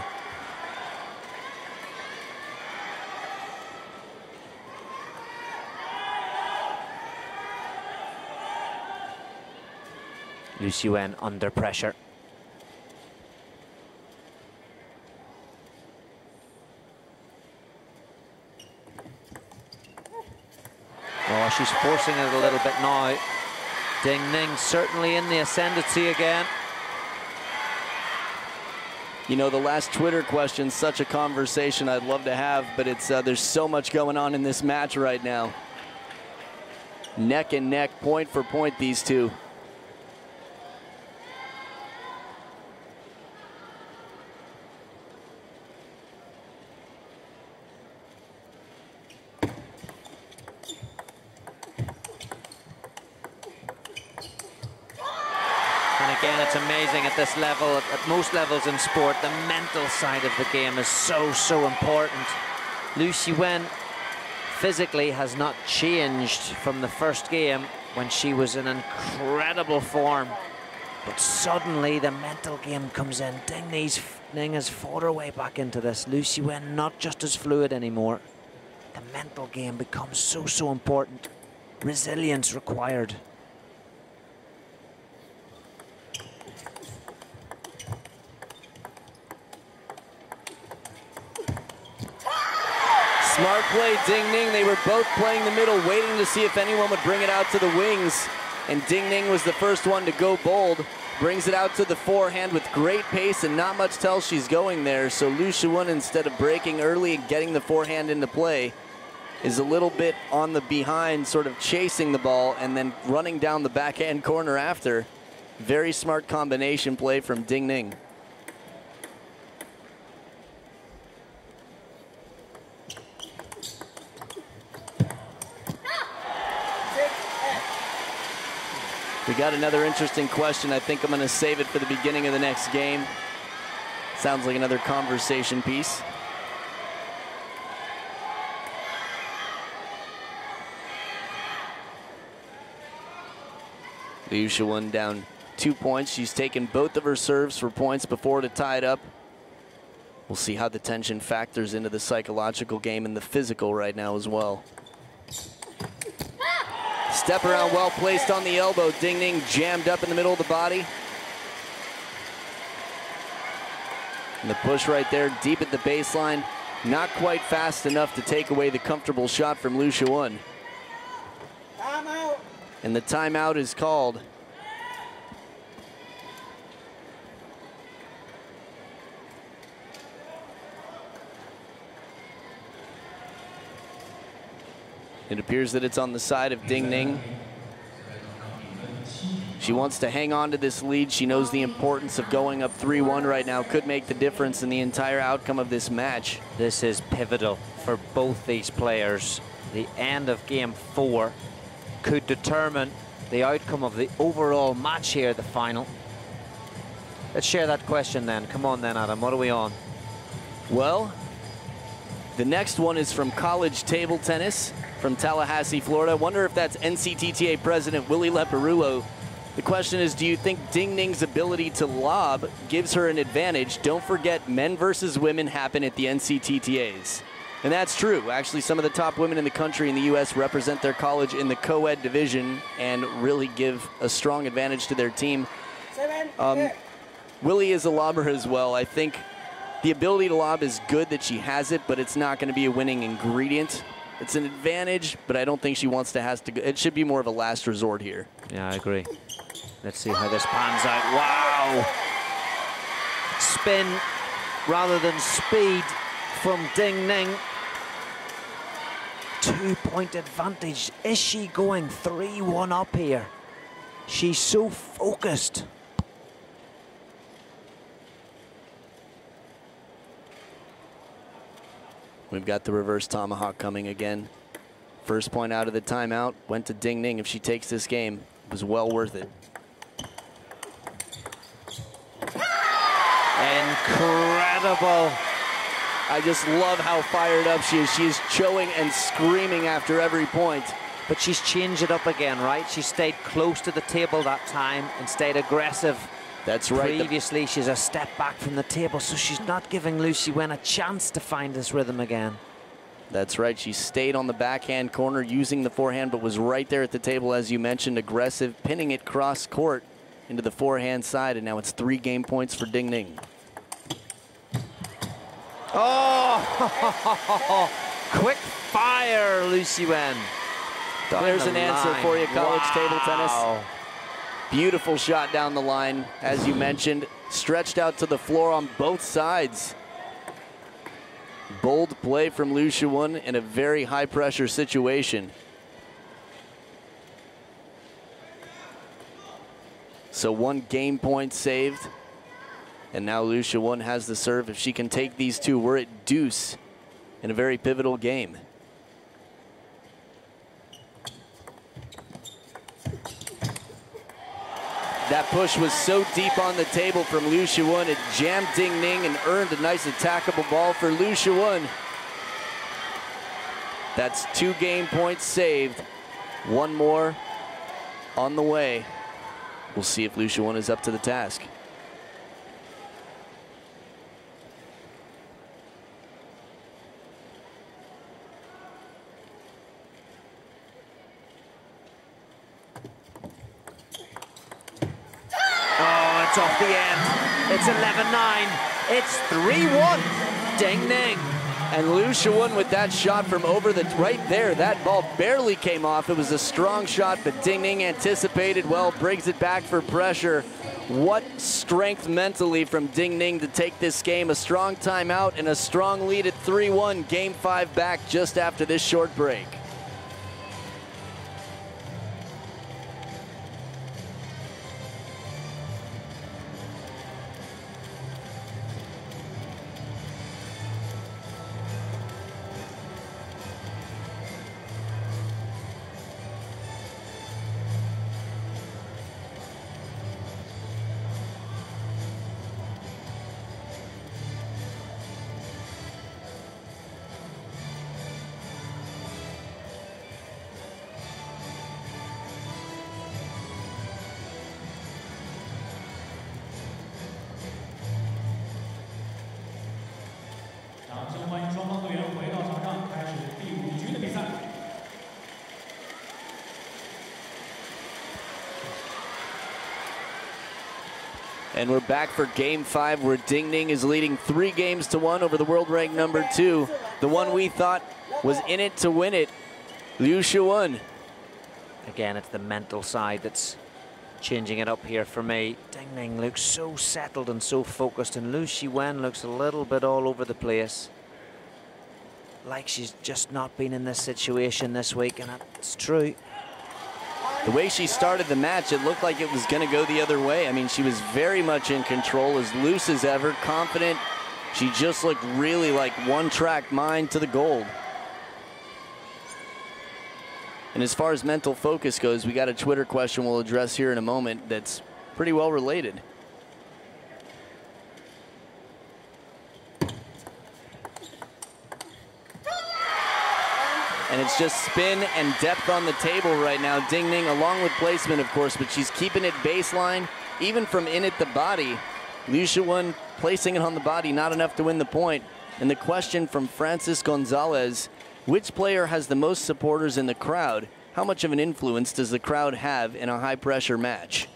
Liu Shiwen under pressure. Oh, she's forcing it a little bit now. Ding Ning certainly in the ascendancy again. You know, the last Twitter question, such a conversation I'd love to have, but it's uh, there's so much going on in this match right now. Neck and neck, point for point, these two. Again, it's amazing at this level, at, at most levels in sport, the mental side of the game is so, so important. Liu Shiwen physically has not changed from the first game when she was in incredible form. But suddenly the mental game comes in. Ding Ning has fought her way back into this. Liu Shiwen not just as fluid anymore. The mental game becomes so, so important. Resilience required. Smart play, Ding Ning. They were both playing the middle, waiting to see if anyone would bring it out to the wings. And Ding Ning was the first one to go bold. Brings it out to the forehand with great pace and not much tells she's going there. So Liu Shiwen, instead of breaking early and getting the forehand into play, is a little bit on the behind, sort of chasing the ball and then running down the backhand corner after. Very smart combination play from Ding Ning. We got another interesting question. I think I'm going to save it for the beginning of the next game. Sounds like another conversation piece. Liu Shiwen down two points. She's taken both of her serves for points before to tie it up. We'll see how the tension factors into the psychological game and the physical right now as well. Step around well placed on the elbow. Ding Ning jammed up in the middle of the body. And the push right there, deep at the baseline. Not quite fast enough to take away the comfortable shot from Liu Shiwen. Timeout. And the timeout is called. It appears that it's on the side of Ding Ning. She wants to hang on to this lead. She knows the importance of going up three one right now. Could make the difference in the entire outcome of this match. This is pivotal for both these players. The end of game four could determine the outcome of the overall match here, the final. Let's share that question then. Come on then, Adam, what are we on? Well, the next one is from College Table Tennis. from Tallahassee, Florida. Wonder if that's N C T T A President Willie Leporullo. The question is, do you think Ding Ning's ability to lob gives her an advantage? Don't forget, men versus women happen at the N C T T As. And that's true. Actually, some of the top women in the country in the U S represent their college in the co-ed division and really give a strong advantage to their team. Um, Willie is a lobber as well. I think the ability to lob is good that she has it, but it's not going to be a winning ingredient. It's an advantage, but I don't think she wants to has to go. It should be more of a last resort here. Yeah, I agree. Let's see how this pans out. Wow! Spin rather than speed from Ding Ning. Two-point advantage. Is she going three one up here? She's so focused. We've got the reverse tomahawk coming again. First point out of the timeout went to Ding Ning. If she takes this game, it was well worth it. Incredible. I just love how fired up she is. She is chowing and screaming after every point. But she's changed it up again, right? She stayed close to the table that time and stayed aggressive. That's right. Previously, she's a step back from the table, so she's not giving Liu Shiwen a chance to find this rhythm again. That's right. She stayed on the backhand corner using the forehand, but was right there at the table, as you mentioned, aggressive, pinning it cross court into the forehand side, and now it's three game points for Ding Ning. Oh, quick fire, Liu Shiwen. There's the an answer line. for you, college Wow. table tennis. Beautiful shot down the line, as you mentioned, stretched out to the floor on both sides. Bold play from Liu Shiwen in a very high pressure situation. So one game point saved. And now Liu Shiwen has the serve. If she can take these two, we're at deuce in a very pivotal game. That push was so deep on the table from Liu Shiwen, it jammed Ding Ning and earned a nice attackable ball for Liu Shiwen. That's two game points saved. One more on the way. We'll see if Liu Shiwen is up to the task. It's off the end. It's eleven nine. It's three one. Ding Ning. And Liu Shiwen with that shot from over the right there. That ball barely came off. It was a strong shot, but Ding Ning anticipated well, brings it back for pressure. What strength mentally from Ding Ning to take this game. A strong timeout and a strong lead at three one. Game five back just after this short break. And we're back for game five, where Ding Ning is leading three games to one over the world ranked number two. The one we thought was in it to win it, Liu Shiwen. Again, it's the mental side that's changing it up here for me. Ding Ning looks so settled and so focused, and Liu Shiwen looks a little bit all over the place. Like she's just not been in this situation this week, and it's true. The way she started the match, it looked like it was going to go the other way. I mean, she was very much in control, as loose as ever, confident. She just looked really like one-track mind to the gold. And as far as mental focus goes, we got a Twitter question we'll address here in a moment that's pretty well related. And it's just spin and depth on the table right now. Ding Ning, along with placement, of course, but she's keeping it baseline, even from in at the body. Liu Shiwen placing it on the body, not enough to win the point. And the question from Francis Gonzalez, which player has the most supporters in the crowd? How much of an influence does the crowd have in a high-pressure match?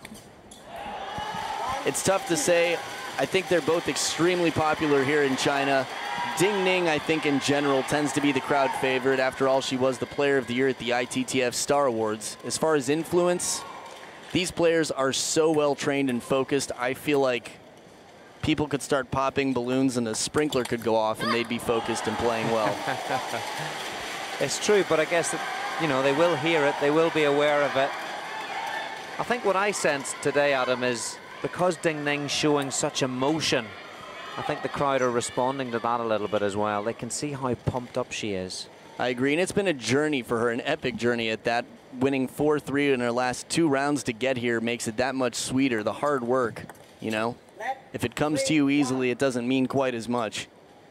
It's tough to say. I think they're both extremely popular here in China. Ding Ning, I think, in general, tends to be the crowd favorite. After all, she was the Player of the Year at the I T T F Star Awards. As far as influence, these players are so well trained and focused. I feel like people could start popping balloons and a sprinkler could go off and they'd be focused and playing well. It's true, but I guess that, you know, they will hear it, they will be aware of it. I think what I sense today, Adam, is because Ding Ning's showing such emotion, I think the crowd are responding to that a little bit as well. They can see how pumped up she is. I agree, and it's been a journey for her, an epic journey at that. Winning four three in her last two rounds to get here makes it that much sweeter. The hard work, you know? If it comes to you easily, it doesn't mean quite as much.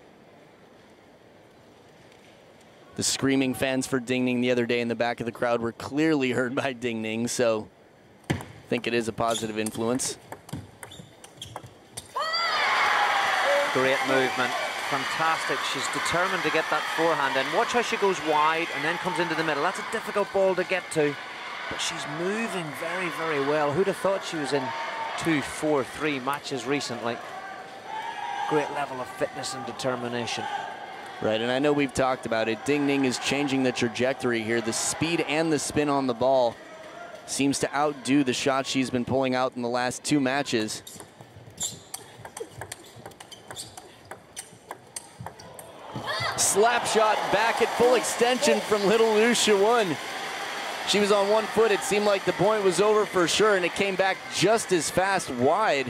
The screaming fans for Ding Ning the other day in the back of the crowd were clearly heard by Ding Ning, so I think it is a positive influence. Great movement, fantastic. She's determined to get that forehand in. Watch how she goes wide and then comes into the middle. That's a difficult ball to get to, but she's moving very, very well. Who'd have thought she was in two, four, three matches recently? Great level of fitness and determination. Right, and I know we've talked about it. Ding Ning is changing the trajectory here. The speed and the spin on the ball seems to outdo the shots she's been pulling out in the last two matches. Slap shot back at full extension from little Liu Shiwen. She was on one foot. It seemed like the point was over for sure, and it came back just as fast wide.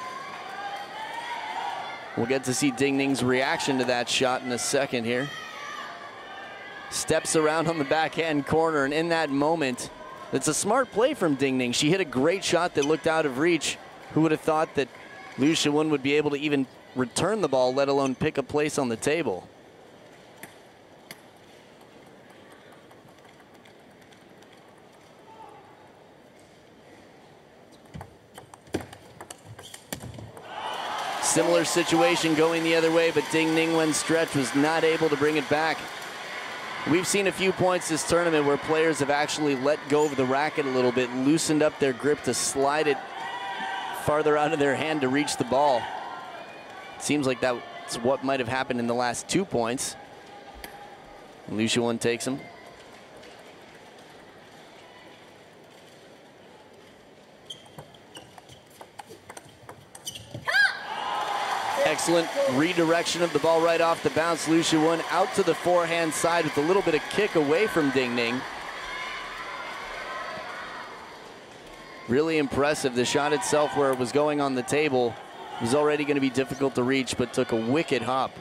We'll get to see Ding Ning's reaction to that shot in a second here. Steps around on the backhand corner, and in that moment, it's a smart play from Ding Ning. She hit a great shot that looked out of reach. Who would have thought that Liu Shiwen would be able to even return the ball, let alone pick a place on the table? Similar situation going the other way, but Ding Ning, when stretched, was not able to bring it back. We've seen a few points this tournament where players have actually let go of the racket a little bit, loosened up their grip to slide it farther out of their hand to reach the ball. It seems like that's what might have happened in the last two points. Liu Shiwen takes him. Excellent redirection of the ball right off the bounce. Liu Shiwen out to the forehand side with a little bit of kick away from Ding Ning. Really impressive. The shot itself, where it was going on the table, was already going to be difficult to reach, but took a wicked hop.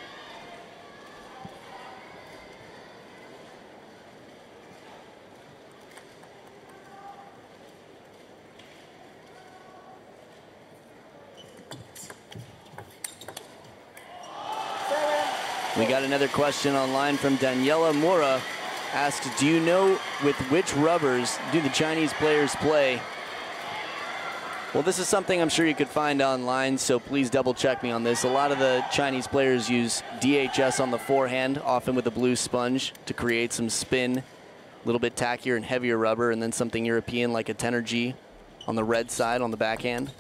We got another question online from Daniela Mura. Asks, do you know with which rubbers do the Chinese players play? Well, this is something I'm sure you could find online, so please double check me on this. A lot of the Chinese players use D H S on the forehand, often with a blue sponge, to create some spin, a little bit tackier and heavier rubber, and then something European like a Tenergy on the red side on the backhand.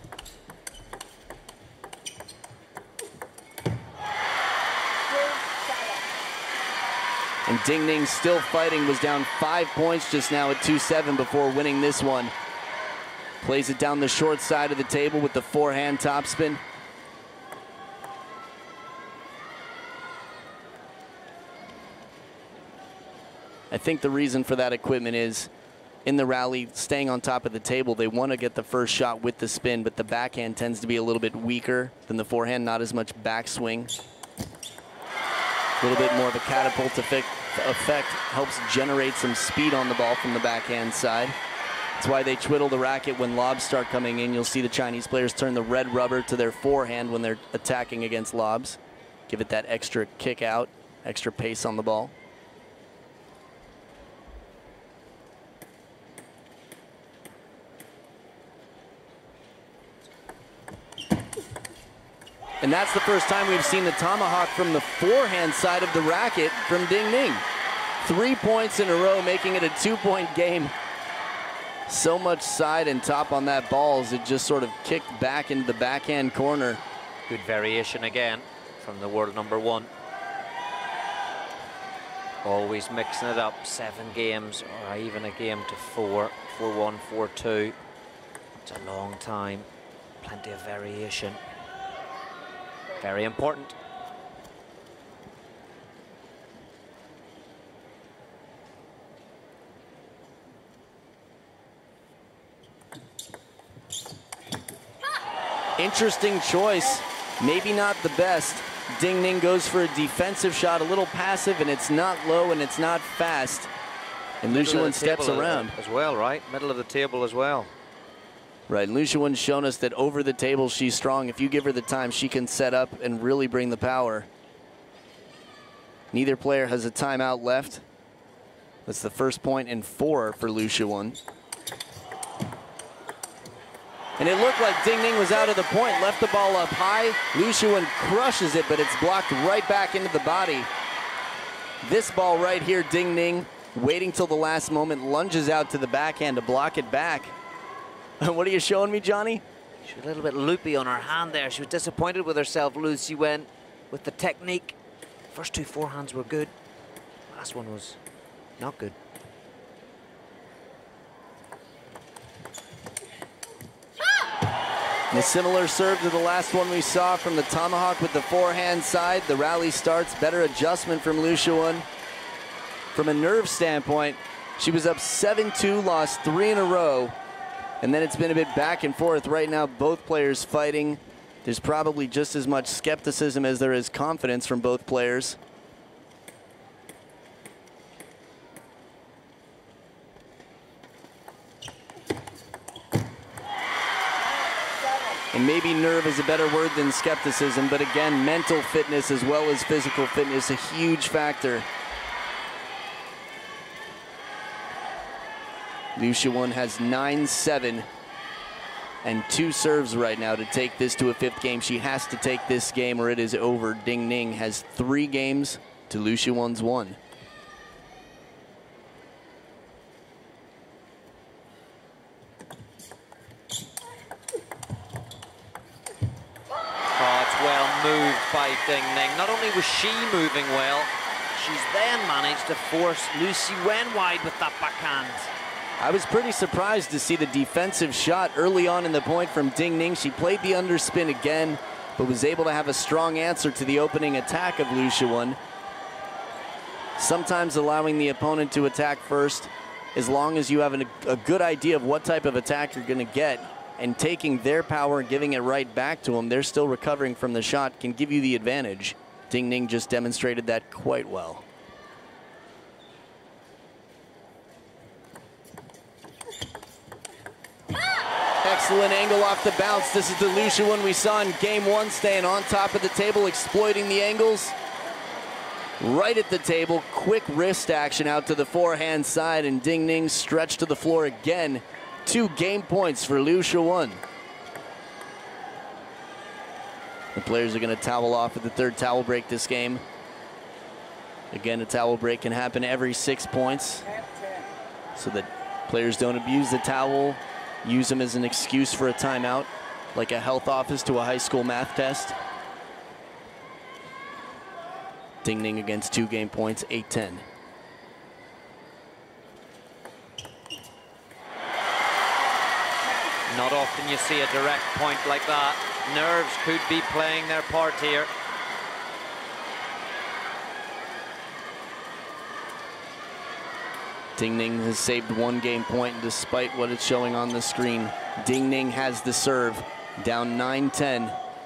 And Ding Ning still fighting, was down five points just now at two seven before winning this one. Plays it down the short side of the table with the forehand topspin. I think the reason for that equipment is in the rally, staying on top of the table, they want to get the first shot with the spin, but the backhand tends to be a little bit weaker than the forehand, not as much backswing. A little bit more of a catapult effect, effect helps generate some speed on the ball from the backhand side. That's why they twiddle the racket when lobs start coming in. You'll see the Chinese players turn the red rubber to their forehand when they're attacking against lobs. Give it that extra kick out, extra pace on the ball. And that's the first time we've seen the tomahawk from the forehand side of the racket from Ding Ning. Three points in a row, making it a two-point game. So much side and top on that ball as it just sort of kicked back into the backhand corner. Good variation again from the world number one. Always mixing it up, seven games or even a game to four, four one, four two. It's a long time, plenty of variation. Very important. Interesting choice, maybe not the best. Ding Ning goes for a defensive shot, a little passive, and it's not low and it's not fast. And Liu Shiwen steps around. As well, right? Middle of the table as well. Right, Liu Shiwen's shown us that over the table she's strong. If you give her the time, she can set up and really bring the power. Neither player has a timeout left. That's the first point in four for Liu Shiwen. And it looked like Ding Ning was out of the point, left the ball up high. Liu Shiwen crushes it, but it's blocked right back into the body. This ball right here, Ding Ning, waiting till the last moment, lunges out to the backhand to block it back. What are you showing me, Johnny? She was a little bit loopy on her hand there. She was disappointed with herself, Liu Shiwen, with the technique. First two forehands were good. Last one was not good. And a similar serve to the last one we saw from the tomahawk with the forehand side. The rally starts, better adjustment from Liu Shiwen. From a nerve standpoint, she was up seven two, lost three in a row. And then it's been a bit back and forth. Right now, both players fighting. There's probably just as much skepticism as there is confidence from both players. And maybe nerve is a better word than skepticism, but again, mental fitness as well as physical fitness, a huge factor. Liu Shiwen has nine seven and two serves right now to take this to a fifth game. She has to take this game or it is over. Ding Ning has three games to Liu Shiwen's one. Moved by Ding Ning. Not only was she moving well, she's then managed to force Liu Shiwen wide with that backhand. I was pretty surprised to see the defensive shot early on in the point from Ding Ning. She played the underspin again, but was able to have a strong answer to the opening attack of Liu Shiwen. Sometimes allowing the opponent to attack first, as long as you have an, a good idea of what type of attack you're going to get, and taking their power and giving it right back to them, they're still recovering from the shot, can give you the advantage. Ding Ning just demonstrated that quite well. Excellent angle off the bounce. This is the Liu Shiwen we saw in game one, staying on top of the table, exploiting the angles. Right at the table, quick wrist action out to the forehand side, and Ding Ning stretched to the floor again. Two game points for Liu Shiwen. The players are going to towel off at the third towel break this game. Again, a towel break can happen every six points, so that players don't abuse the towel, use them as an excuse for a timeout, like a health office to a high school math test. Ding Ning against two game points, eight ten. Not often you see a direct point like that. Nerves could be playing their part here. Ding Ning has saved one game point despite what it's showing on the screen. Ding Ning has the serve, down nine ten.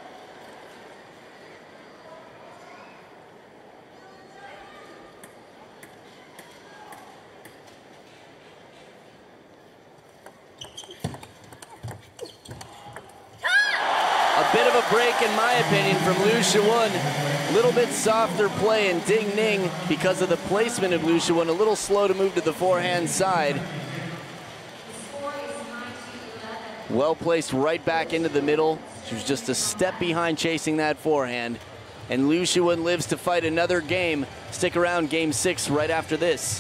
Bit of a break, in my opinion, from Liu Shiwen. A little bit softer play, and Ding Ning, because of the placement of Liu Shiwen, a little slow to move to the forehand side. Well placed right back into the middle. She was just a step behind chasing that forehand. And Liu Shiwen lives to fight another game. Stick around, game six right after this.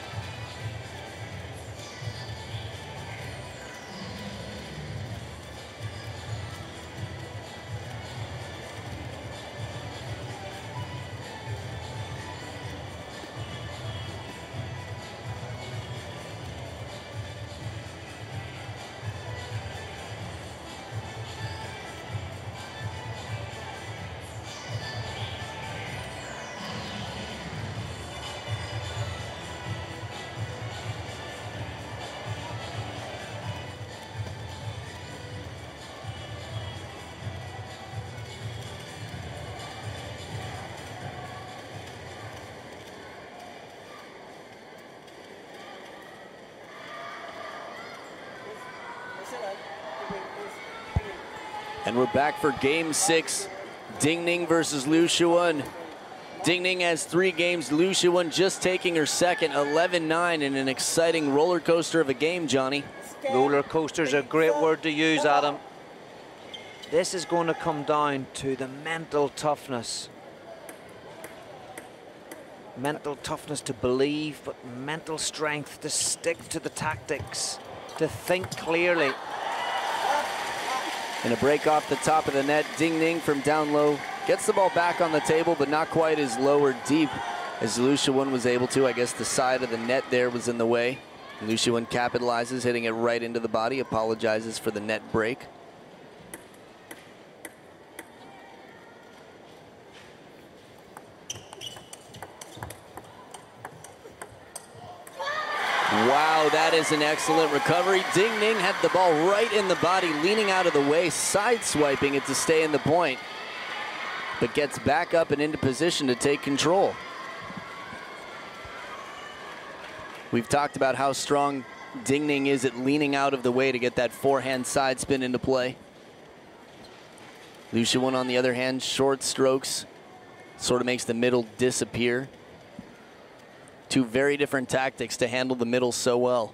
And we're back for game six. Ding Ning versus Liu Shiwen. Ding Ning has three games. Liu Shiwen just taking her second, eleven nine, in an exciting roller coaster of a game, Johnny. Roller coaster's a great word to use, Adam. This is going to come down to the mental toughness. Mental toughness to believe, but mental strength to stick to the tactics, to think clearly. And a break off the top of the net. Ding Ning from down low gets the ball back on the table, but not quite as low or deep as Liu Shiwen was able to. I guess the side of the net there was in the way. Liu Shiwen capitalizes, hitting it right into the body, apologizes for the net break. Wow, that is an excellent recovery. Ding Ning had the ball right in the body, leaning out of the way, side-swiping it to stay in the point, but gets back up and into position to take control. We've talked about how strong Ding Ning is at leaning out of the way to get that forehand side spin into play. Liu Shiwen, on the other hand, short strokes, sort of makes the middle disappear. Two very different tactics to handle the middle so well.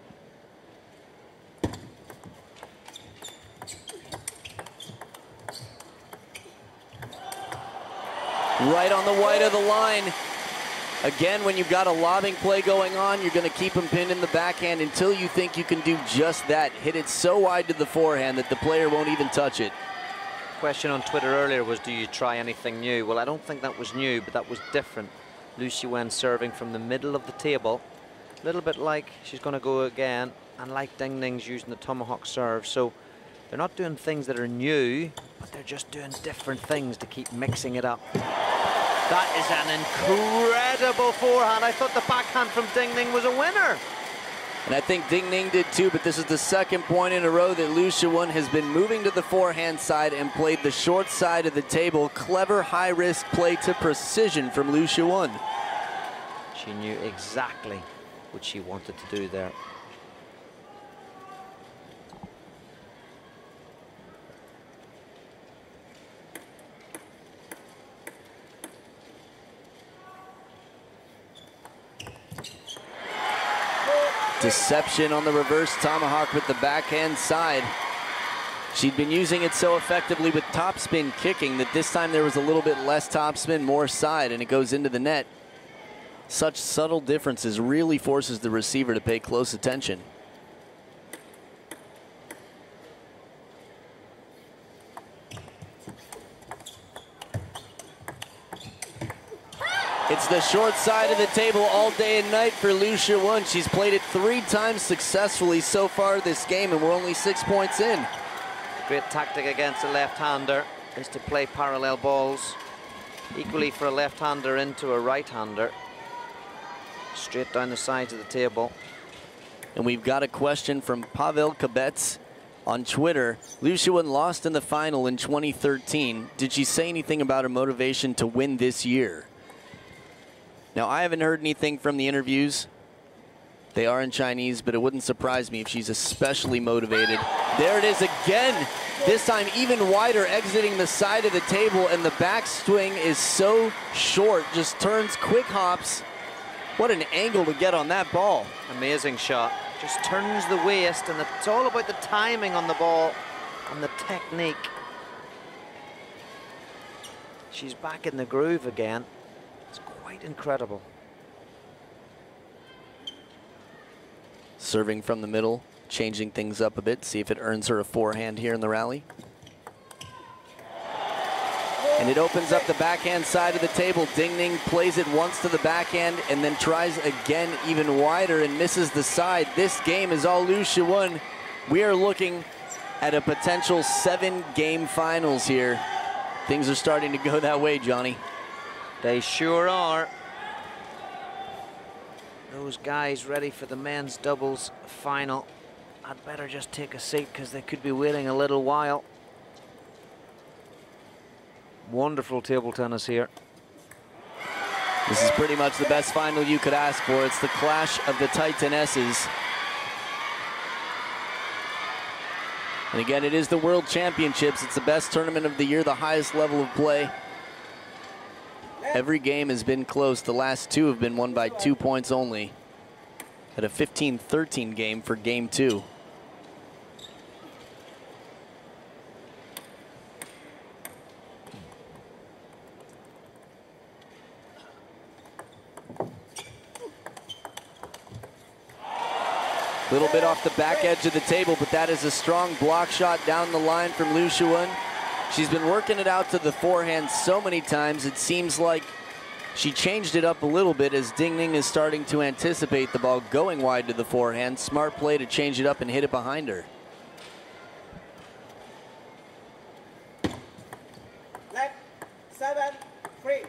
Right on the white of the line. Again, when you've got a lobbing play going on, you're going to keep him pinned in the backhand until you think you can do just that. Hit it so wide to the forehand that the player won't even touch it. Question on Twitter earlier was, do you try anything new? Well, I don't think that was new, but that was different. Liu Shiwen serving from the middle of the table. A little bit like she's going to go again, and like Ding Ning's using the tomahawk serve. So they're not doing things that are new, but they're just doing different things to keep mixing it up. That is an incredible forehand. I thought the backhand from Ding Ning was a winner. And I think Ding Ning did too, but this is the second point in a row that Liu Shiwen has been moving to the forehand side and played the short side of the table. Clever high-risk play to precision from Liu Shiwen. She knew exactly what she wanted to do there. Deception on the reverse tomahawk with the backhand side. She'd been using it so effectively with topspin kicking that this time there was a little bit less topspin, more side, and it goes into the net. Such subtle differences really forces the receiver to pay close attention. It's the short side of the table all day and night for Liu Shiwen. She's played it three times successfully so far this game, and we're only six points in. Great tactic against a left-hander is to play parallel balls, equally for a left-hander into a right-hander. Straight down the sides of the table. And we've got a question from Pavel Kabets on Twitter. Liu Shiwen lost in the final in twenty thirteen. Did she say anything about her motivation to win this year? Now, I haven't heard anything from the interviews. They are in Chinese, but it wouldn't surprise me if she's especially motivated. There it is again. This time even wider, exiting the side of the table, and the backswing is so short, just turns quick hops. What an angle to get on that ball. Amazing shot. Just turns the waist, and it's all about the timing on the ball and the technique. She's back in the groove again. It's quite incredible. Serving from the middle, changing things up a bit, see if it earns her a forehand here in the rally. And it opens up the backhand side of the table. Ding Ning plays it once to the backhand and then tries again even wider and misses the side. This game is all Liu Shiwen. We are looking at a potential seven game finals here. Things are starting to go that way, Johnny. They sure are. Those guys ready for the men's doubles final. I'd better just take a seat because they could be waiting a little while. Wonderful table tennis here. This is pretty much the best final you could ask for. It's the clash of the Titanesses. And again, it is the World Championships. It's the best tournament of the year, the highest level of play. Every game has been close. The last two have been won by two points only. At a fifteen thirteen game for game two. Little bit off the back edge of the table, but that is a strong block shot down the line from Liu Shiwen. She's been working it out to the forehand so many times, it seems like she changed it up a little bit as Ding Ning is starting to anticipate the ball going wide to the forehand. Smart play to change it up and hit it behind her. Left, seven, three.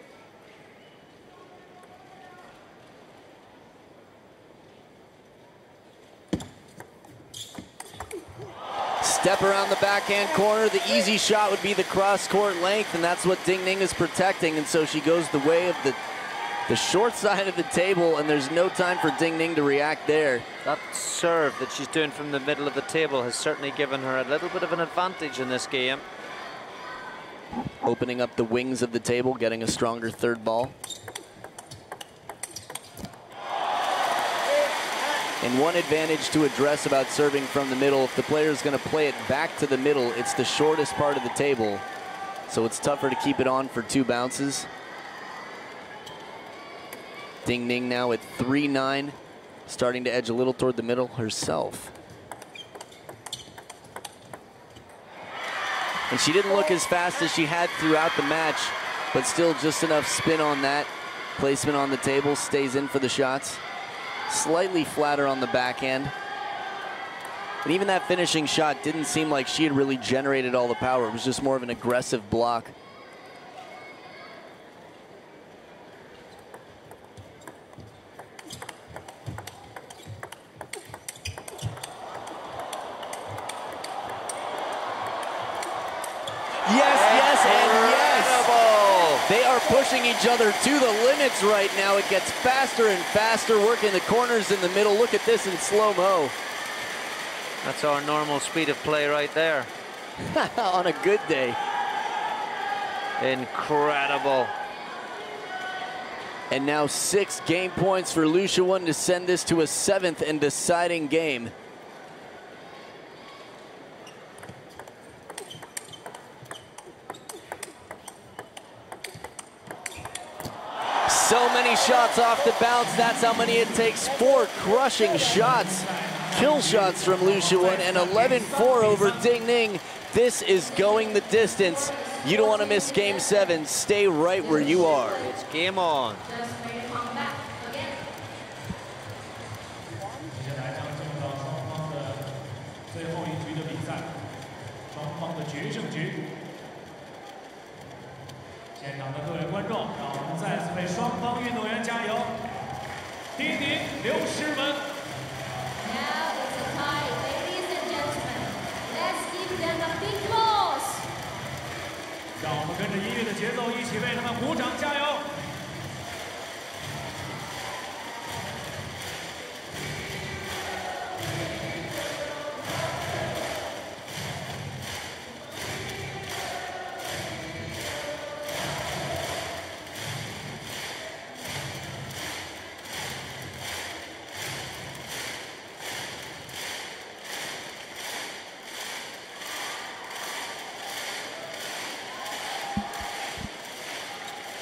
Step around the backhand corner. The easy shot would be the cross-court length, and that's what Ding Ning is protecting. And so she goes the way of the, the short side of the table, and there's no time for Ding Ning to react there. That serve that she's doing from the middle of the table has certainly given her a little bit of an advantage in this game. Opening up the wings of the table, getting a stronger third ball. And one advantage to address about serving from the middle, if the player is going to play it back to the middle, it's the shortest part of the table. So it's tougher to keep it on for two bounces. Ding Ning now at three nine, starting to edge a little toward the middle herself. And she didn't look as fast as she had throughout the match, but still just enough spin on that. Placement on the table, stays in for the shots. Slightly flatter on the backhand. And even that finishing shot didn't seem like she had really generated all the power. It was just more of an aggressive block. Yes, yes, and yes. They are pushing each other to the limits right now. It gets faster and faster, working the corners in the middle. Look at this in slow-mo. That's our normal speed of play right there. On a good day. Incredible. And now six game points for Liu Shiwen to send this to a seventh and deciding game. So many shots off the bounce. That's how many it takes. Four crushing shots. Kill shots from Liu Shiwen and eleven four over Ding Ning. This is going the distance. You don't want to miss game seven. Stay right where you are. It's game on. 现场的各位观众，让我们再次为双方运动员加油！丁宁、刘诗雯。 Now it's a tie, ladies and gentlemen. Let's give them a big applause. 让我们跟着音乐的节奏，一起为他们鼓掌加油！ Now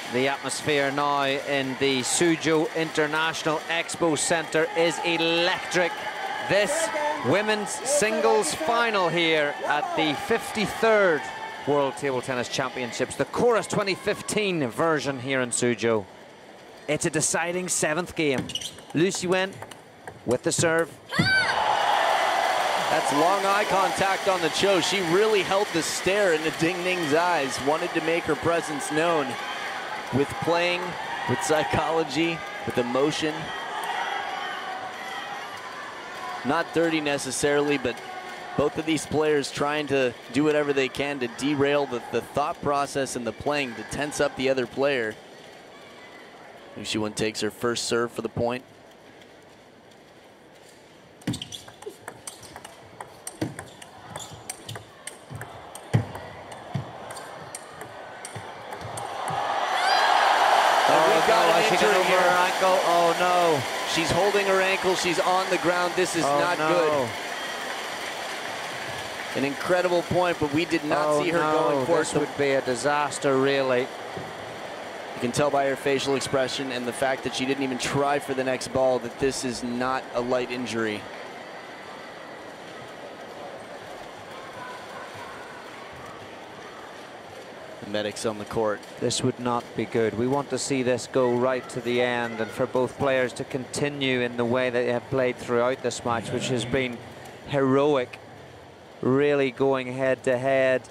The atmosphere now in the Suzhou International Expo Center is electric. This women's singles final here at the fifty-third World Table Tennis Championships, the Chorus twenty fifteen version here in Suzhou. It's a deciding seventh game. Liu Shiwen with the serve. That's long eye contact on the Cho. She really held the stare into Ding Ning's eyes, wanted to make her presence known with playing, with psychology, with emotion. Not dirty necessarily, but both of these players trying to do whatever they can to derail the, the thought process and the playing to tense up the other player. Liu Shiwen takes her first serve for the point. Over her ankle. Oh no. She's holding her ankle. She's on the ground. This is oh, not no. good. An incredible point, but we did not oh, see her no. going for this it. This would be a disaster, really. You can tell by her facial expression and the fact that she didn't even try for the next ball that this is not a light injury. The medics on the court. This would not be good. We want to see this go right to the end and for both players to continue in the way that they have played throughout this match, which has been heroic, really going head to head.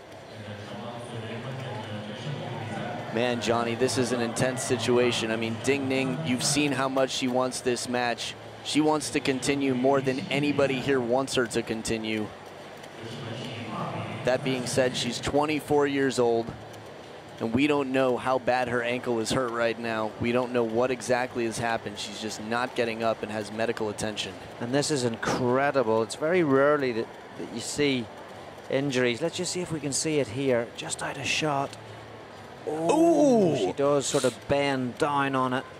Man, Johnny, this is an intense situation. I mean, Ding Ning, you've seen how much she wants this match. She wants to continue more than anybody here wants her to continue. That being said, she's twenty-four years old, and we don't know how bad her ankle is hurt right now. We don't know what exactly has happened. She's just not getting up and has medical attention. And this is incredible. It's very rarely that, that you see injuries. Let's just see if we can see it here. Just out of shot. Oh, she does sort of bend down on it.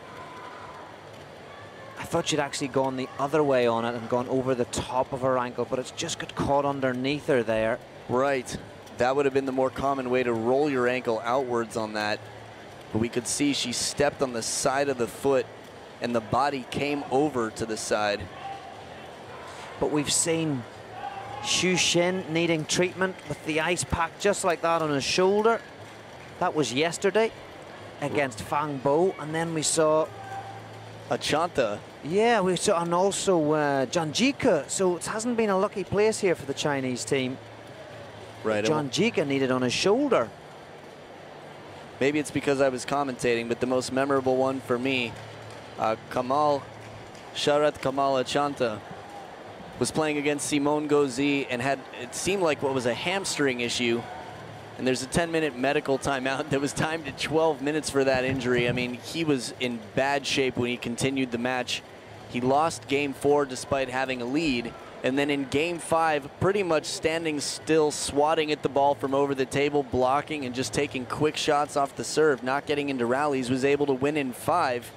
I thought she'd actually gone the other way on it and gone over the top of her ankle, but it's just got caught underneath her there. Right. That would have been the more common way to roll your ankle outwards on that. But we could see she stepped on the side of the foot and the body came over to the side. But we've seen Xu Xin needing treatment with the ice pack just like that on his shoulder. That was yesterday against Fang Bo, and then we saw Achanta. Yeah, we saw, and also uh, Zhang Jike. So it hasn't been a lucky place here for the Chinese team. Right. Zhang Jike needed on his shoulder. Maybe it's because I was commentating, but the most memorable one for me, uh, Kamal, Sharat Kamal Achanta, was playing against Simone Gauzy and had, it seemed like what was a hamstring issue. And there's a ten minute medical timeout that was timed to twelve minutes for that injury. I mean, he was in bad shape when he continued the match. He lost game four despite having a lead. And then in game five, pretty much standing still, swatting at the ball from over the table, blocking and just taking quick shots off the serve, not getting into rallies, was able to win in five.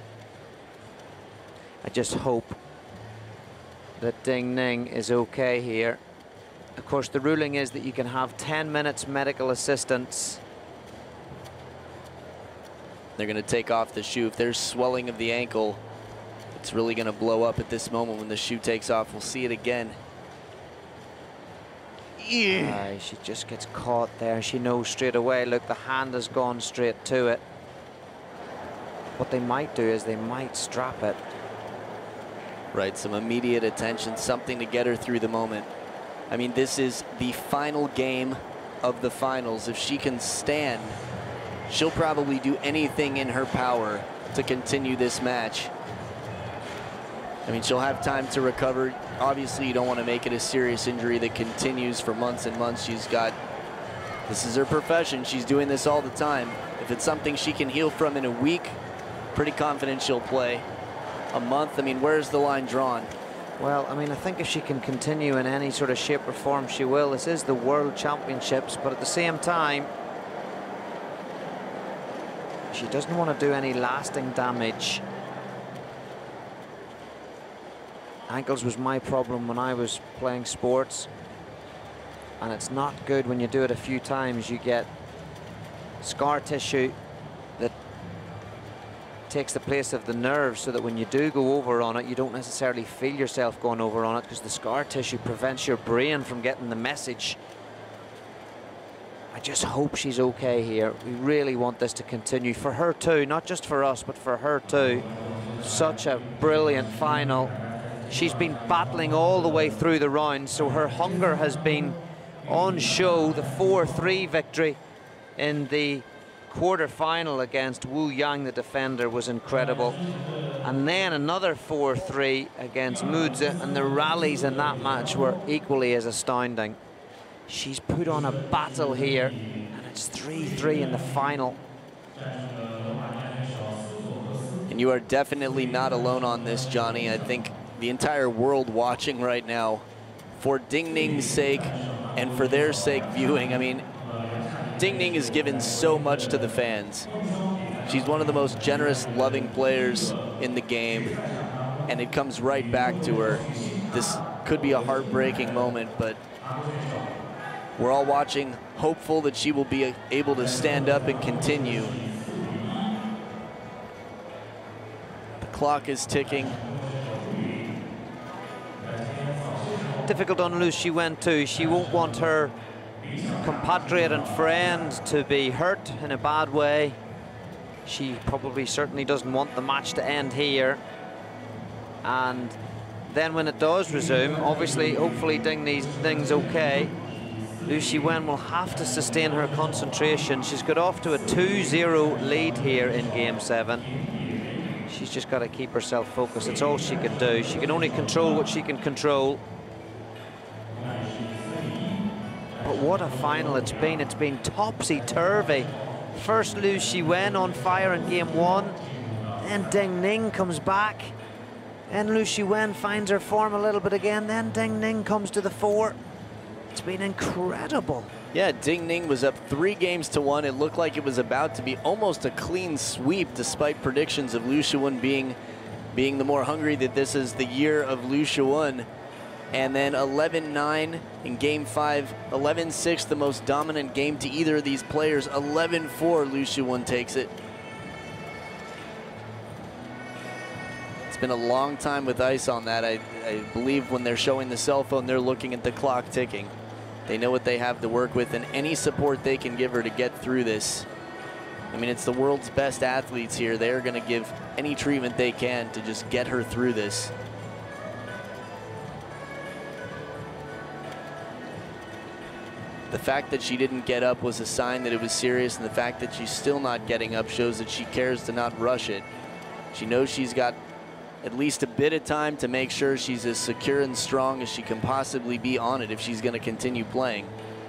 I just hope that Ding Ning is okay here. Of course, the ruling is that you can have ten minutes medical assistance. They're going to take off the shoe. If there's swelling of the ankle, it's really going to blow up at this moment when the shoe takes off. We'll see it again. Yeah. Uh, she just gets caught there. She knows straight away, look, the hand has gone straight to it. What they might do is they might strap it. Right, some immediate attention, something to get her through the moment. I mean, this is the final game of the finals. If she can stand, she'll probably do anything in her power to continue this match. I mean, she'll have time to recover. Obviously, you don't want to make it a serious injury that continues for months and months. She's got, this is her profession. She's doing this all the time. If it's something she can heal from in a week, pretty confident she'll play. A month, I mean, where's the line drawn? Well, I mean, I think if she can continue in any sort of shape or form, she will. This is the World Championships, but at the same time, she doesn't want to do any lasting damage. Ankles was my problem when I was playing sports, and it's not good when you do it a few times. You get scar tissue that takes the place of the nerve, so that when you do go over on it, you don't necessarily feel yourself going over on it, because the scar tissue prevents your brain from getting the message. I just hope she's okay here. We really want this to continue for her too, not just for us, but for her too. Such a brilliant final. She's been battling all the way through the round, so her hunger has been on show. The four three victory in the quarter-final against Wu Yang, the defender, was incredible. And then another four three against Mudze, and the rallies in that match were equally as astounding. She's put on a battle here, and it's three three in the final. And you are definitely not alone on this, Johnny. I think the entire world watching right now, for Ding Ning's sake and for their sake viewing. I mean, Ding Ning has given so much to the fans. She's one of the most generous, loving players in the game, and it comes right back to her. This could be a heartbreaking moment, but we're all watching, hopeful that she will be able to stand up and continue. The clock is ticking. Difficult on Liu Shiwen too. She won't want her compatriot and friend to be hurt in a bad way. She probably certainly doesn't want the match to end here. And then when it does resume, obviously, hopefully Ding Ning's okay. Liu Shiwen will have to sustain her concentration. She's got off to a two zero lead here in game seven. She's just got to keep herself focused. It's all she can do. She can only control what she can control. But what a final it's been. It's been topsy-turvy. First Liu Shiwen on fire in game one. Then Ding Ning comes back. Then Liu Shiwen finds her form a little bit again. Then Ding Ning comes to the fore. It's been incredible. Yeah, Ding Ning was up three games to one. It looked like it was about to be almost a clean sweep, despite predictions of Liu Shiwen being, being the more hungry, that this is the year of Liu Shiwen. And then eleven nine in game five, eleven six, the most dominant game to either of these players. eleven four, Liu Shiwen takes it. It's been a long time with ice on that. I, I believe when they're showing the cell phone, they're looking at the clock ticking. They know what they have to work with, and any support they can give her to get through this. I mean, it's the world's best athletes here. They're going to give any treatment they can to just get her through this. The fact that she didn't get up was a sign that it was serious, and the fact that she's still not getting up shows that she cares to not rush it. She knows she's got at least a bit of time to make sure she's as secure and strong as she can possibly be on it if she's going to continue playing.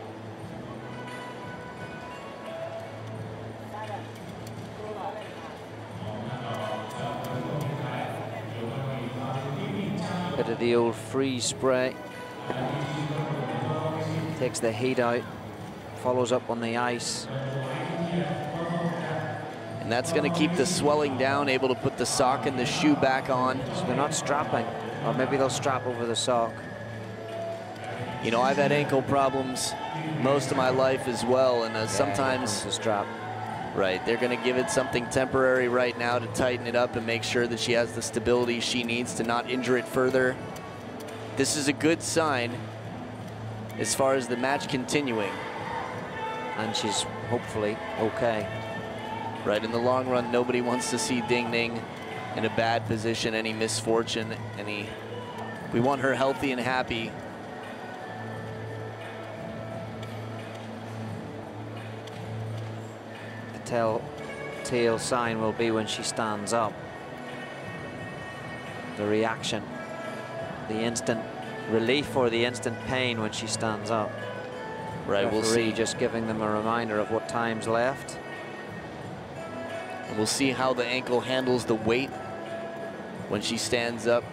Bit of the old freeze spray. Takes the heat out, follows up on the ice. And that's going to keep the swelling down, able to put the sock and the shoe back on. So they're not strapping, or maybe they'll strap over the sock. You know, I've had ankle problems most of my life as well, and uh, sometimes... The strap. Right, they're going to give it something temporary right now to tighten it up and make sure that she has the stability she needs to not injure it further. This is a good sign as far as the match continuing. And she's hopefully okay. Right, in the long run, nobody wants to see Ding Ning in a bad position, any misfortune, any... We want her healthy and happy. The telltale sign will be when she stands up. The reaction, the instant relief or the instant pain when she stands up. Right, we'll see. Just giving them a reminder of what time's left. And we'll see how the ankle handles the weight when she stands up.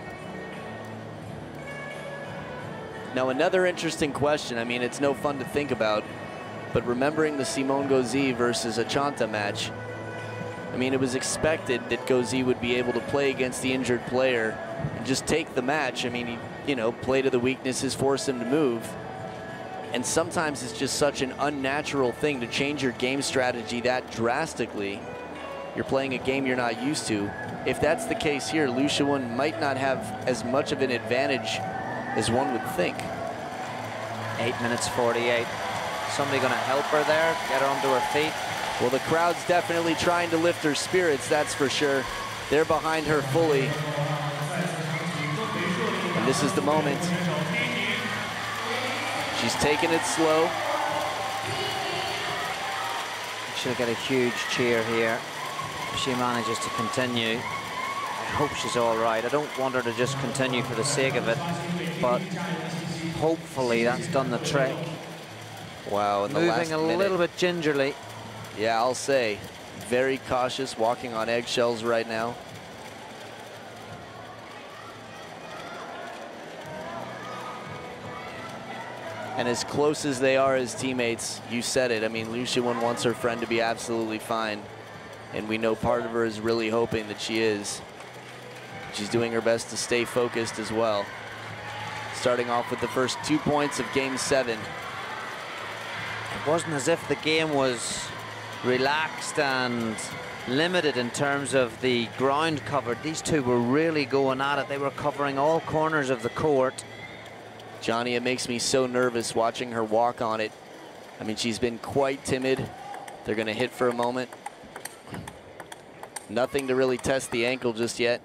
Now, another interesting question. I mean, it's no fun to think about, but remembering the Simone Gauzy versus Achanta match, I mean, it was expected that Gauzy would be able to play against the injured player and just take the match. I mean, he, you know, play to the weaknesses, force him to move. And sometimes it's just such an unnatural thing to change your game strategy that drastically. you're playing a game you're not used to. If that's the case here, Liu Shiwen might not have as much of an advantage as one would think. Eight minutes forty-eight. Somebody going to help her there, get her onto her feet? Well, the crowd's definitely trying to lift her spirits, that's for sure. They're behind her fully. And this is the moment. She's taking it slow. She'll get a huge cheer here if she manages to continue. I hope she's all right. I don't want her to just continue for the sake of it, but hopefully that's done the trick. Wow, in the Moving last a minute. little bit gingerly. Yeah, I'll say. Very cautious, walking on eggshells right now. And as close as they are as teammates, you said it. I mean, Liu Shiwen wants her friend to be absolutely fine. And we know part of her is really hoping that she is. She's doing her best to stay focused as well. Starting off with the first two points of game seven. It wasn't as if the game was relaxed and limited in terms of the ground covered. These two were really going at it. They were covering all corners of the court. Johnny, it makes me so nervous watching her walk on it. I mean, she's been quite timid. They're going to hit for a moment. Nothing to really test the ankle just yet.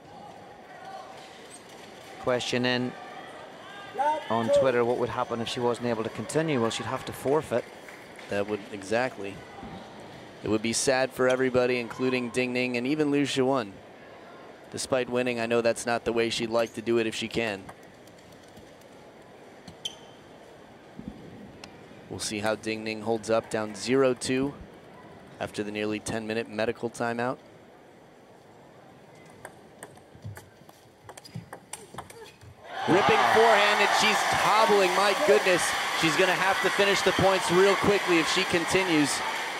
Question in on Twitter, what would happen if she wasn't able to continue? Well, she'd have to forfeit. That would, exactly. It would be sad for everybody, including Ding Ning and even Liu Shiwen. Despite winning, I know that's not the way she'd like to do it if she can. We'll see how Ding Ning holds up, down zero two after the nearly ten minute medical timeout. Ripping forehand, and she's hobbling. My goodness, she's going to have to finish the points real quickly if she continues.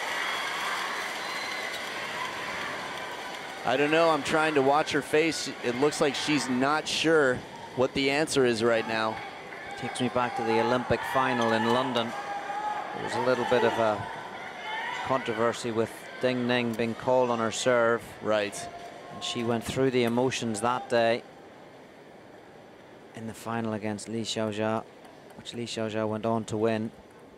I don't know, I'm trying to watch her face. It looks like she's not sure what the answer is right now. Takes me back to the Olympic final in London. There was a little bit of a controversy with Ding Ning being called on her serve. Right. And she went through the emotions that day in the final against Li Xiaojia, which Li Xiaojia went on to win.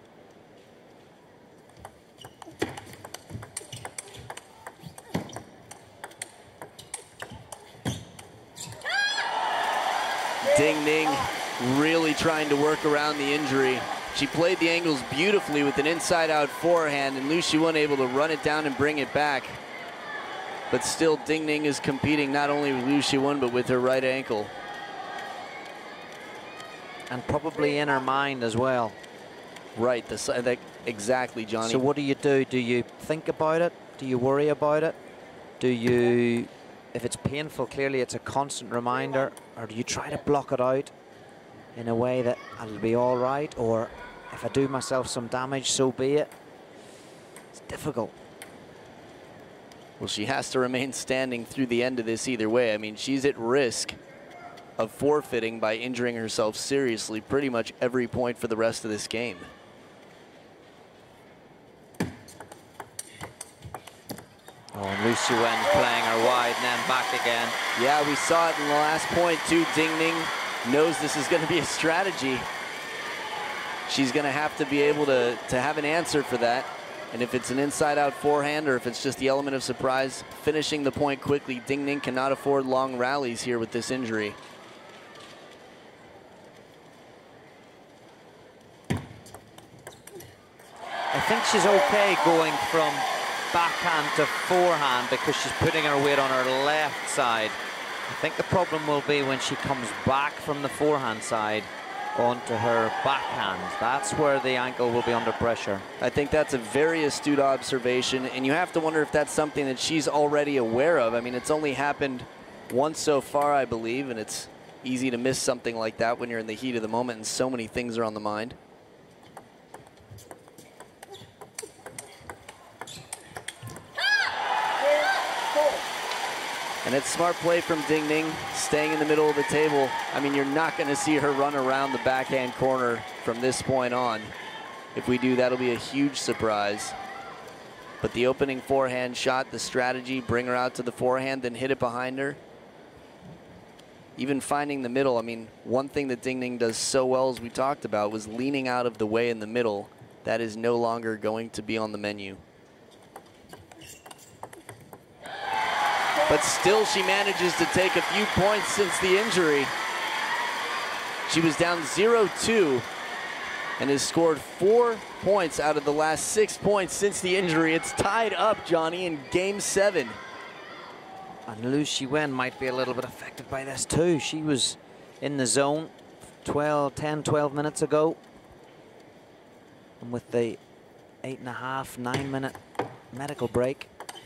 Ding Ning really trying to work around the injury. She played the angles beautifully with an inside-out forehand, and Liu Shiwen able to run it down and bring it back. But still, Ding Ning is competing not only with Liu Shiwen, but with her right ankle. And probably in her mind as well. Right, the, that, exactly, Johnny. So what do you do? Do you think about it? Do you worry about it? Do you, if it's painful, clearly it's a constant reminder, or do you try to block it out in a way that I'll be all right, or if I do myself some damage, so be it? It's difficult. Well, she has to remain standing through the end of this either way. I mean, she's at risk of forfeiting by injuring herself seriously pretty much every point for the rest of this game. Oh, and Liu Shiwen's playing her wide and then back again. Yeah, we saw it in the last point too. Ding Ning knows this is going to be a strategy. She's going to have to be able to, to have an answer for that. And if it's an inside-out forehand or if it's just the element of surprise, finishing the point quickly, Ding Ning cannot afford long rallies here with this injury. I think she's okay going from backhand to forehand because she's putting her weight on her left side. I think the problem will be when she comes back from the forehand side onto her backhand. That's where the ankle will be under pressure. I think that's a very astute observation, and you have to wonder if that's something that she's already aware of. I mean, it's only happened once so far, I believe, and it's easy to miss something like that when you're in the heat of the moment and so many things are on the mind. And it's smart play from Ding Ning, staying in the middle of the table. I mean, you're not going to see her run around the backhand corner from this point on. If we do, that'll be a huge surprise. But the opening forehand shot, the strategy, bring her out to the forehand, then hit it behind her. Even finding the middle, I mean, one thing that Ding Ning does so well, as we talked about, was leaning out of the way in the middle. That is no longer going to be on the menu. But still, she manages to take a few points since the injury. She was down zero two and has scored four points out of the last six points since the injury. It's tied up, Johnny, in game seven. And Liu Shiwen might be a little bit affected by this too. She was in the zone twelve, ten, twelve minutes ago. And with the eight and a half, nine minute medical break.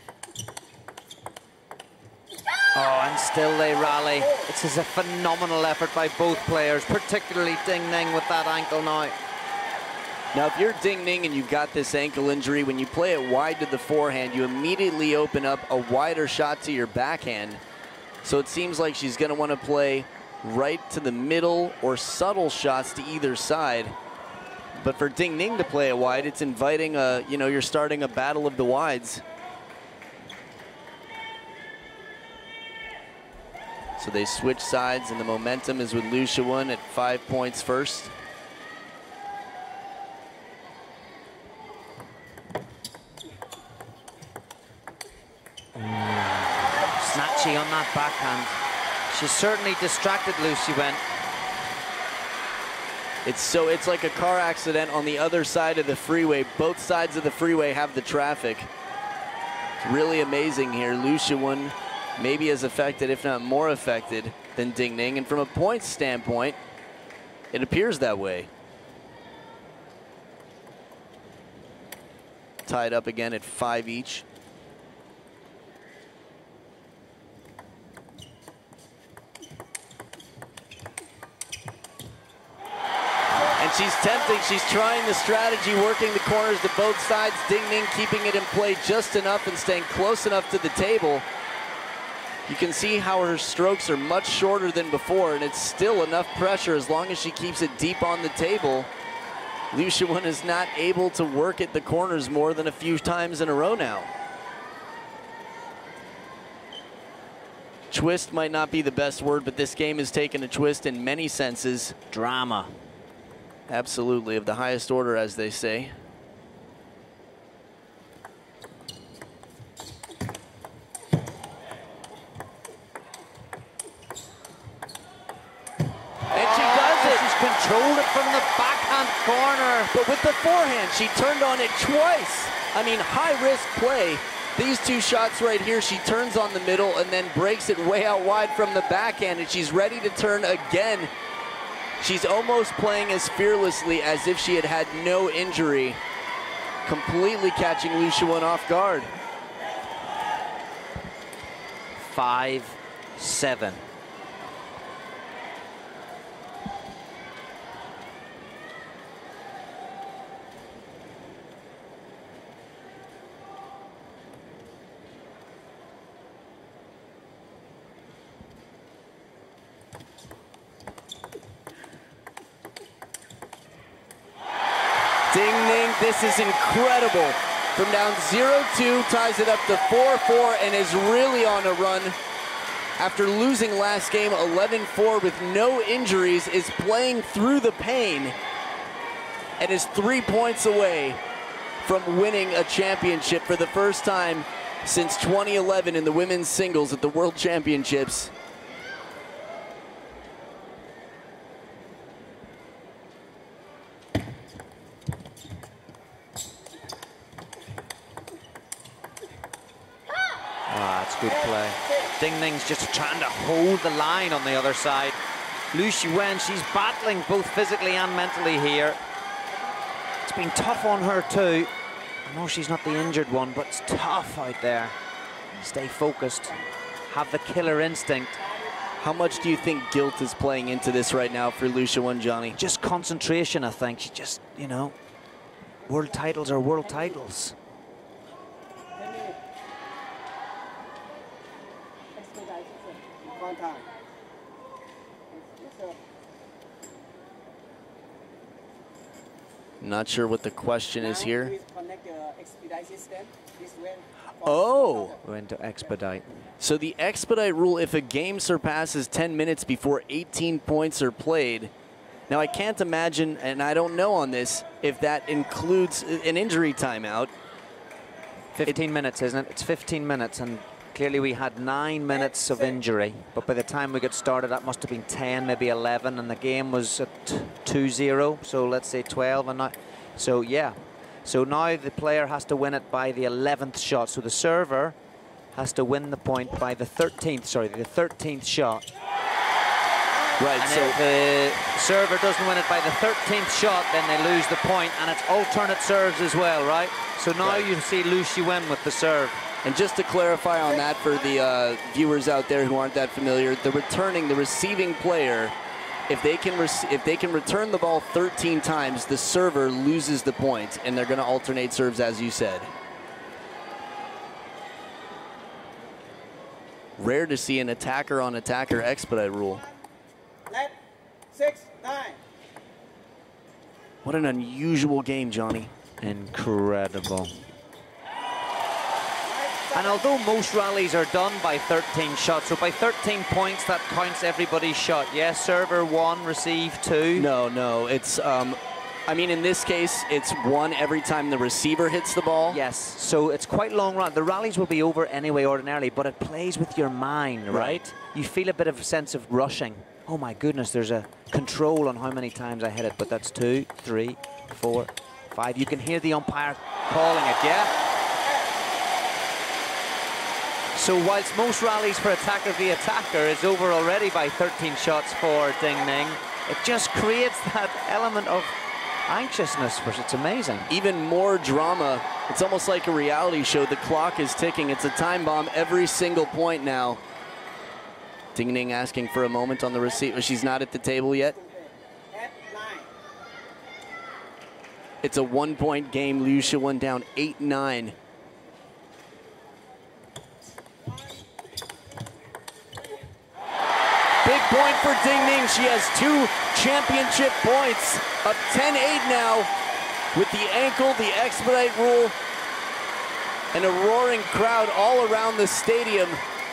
Oh, and still they rally. This is a phenomenal effort by both players, particularly Ding Ning with that ankle now. Now, if you're Ding Ning and you've got this ankle injury, when you play it wide to the forehand, you immediately open up a wider shot to your backhand. So it seems like she's going to want to play right to the middle or subtle shots to either side. But for Ding Ning to play it wide, it's inviting a, you know, you're starting a battle of the wides. So they switch sides, and the momentum is with Liu Shiwen at five points first. Snatchy on that backhand. She's certainly distracted Liu Shiwen. It's so it's like a car accident on the other side of the freeway. Both sides of the freeway have the traffic. It's really amazing here. Liu Shiwen maybe as affected, if not more affected, than Ding Ning. And from a points standpoint, it appears that way. Tied up again at five each. And she's tempting, she's trying the strategy, working the corners to both sides. Ding Ning keeping it in play just enough and staying close enough to the table. You can see how her strokes are much shorter than before, and it's still enough pressure as long as she keeps it deep on the table. Liu Shiwen is not able to work at the corners more than a few times in a row now. Twist might not be the best word, but this game has taken a twist in many senses. Drama. Absolutely, of the highest order, as they say. Controlled it from the backhand corner. But with the forehand, she turned on it twice. I mean, high risk play. These two shots right here, she turns on the middle and then breaks it way out wide from the backhand, and she's ready to turn again. She's almost playing as fearlessly as if she had had no injury, completely catching Liu Shiwen off guard. Five, seven. Ding Ning, this is incredible. From down zero two, ties it up to four four, and is really on a run. After losing last game eleven four with no injuries, is playing through the pain and is three points away from winning a championship for the first time since twenty eleven in the women's singles at the World Championships. Good play. Ding Ning's just trying to hold the line on the other side. Liu Shiwen, she's battling both physically and mentally here. It's been tough on her too. I know she's not the injured one, but it's tough out there. Stay focused. Have the killer instinct. How much do you think guilt is playing into this right now for Liu Shiwen, Johnny? Just concentration, I think. She just, you know, world titles are world titles. Time. Not sure what the question is Now, here. please connect the expedite system. This way. Oh. We're into expedite. So the expedite rule, if a game surpasses ten minutes before eighteen points are played, now I can't imagine, and I don't know on this, if that includes an injury timeout. fifteen minutes, isn't it? It's fifteen minutes, and clearly we had nine minutes of injury, but by the time we got started, that must have been ten, maybe eleven, and the game was at two zero, so let's say twelve, and now, so yeah. So now the player has to win it by the eleventh shot, so the server has to win the point by the thirteenth, sorry, the thirteenth shot. Right, And so if the server doesn't win it by the thirteenth shot, then they lose the point, and it's alternate serves as well, right? So now Right. you see Liu Shiwen with the serve. And just to clarify on that for the uh, viewers out there who aren't that familiar, the returning, the receiving player, if they can rec if they can return the ball thirteen times, the server loses the point, and they're going to alternate serves, as you said. Rare to see an attacker on attacker expedite rule. Left. Six. Nine. What an unusual game, Johnny. Incredible. And although most rallies are done by thirteen shots, so by thirteen points, that counts everybody's shot. Yes, server one, receive two. No, no, it's, um, I mean, in this case, it's one every time the receiver hits the ball. Yes, so it's quite long run. The rallies will be over anyway ordinarily, but it plays with your mind, right? Right. You feel a bit of a sense of rushing. Oh my goodness, there's a control on how many times I hit it, but that's two, three, four, five. You can hear the umpire calling it, yeah? So whilst most rallies for attacker v attacker is over already by thirteen shots for Ding Ning, it just creates that element of anxiousness, which it's amazing. Even more drama. It's almost like a reality show. The clock is ticking. It's a time bomb every single point now. Ding Ning asking for a moment on the receiver. She's not at the table yet. F nine. It's a one-point game. Liu Shiwen down eight nine. Big point for Ding Ning. She has two championship points. Up ten eight now with the ankle, the expedite rule, and a roaring crowd all around the stadium.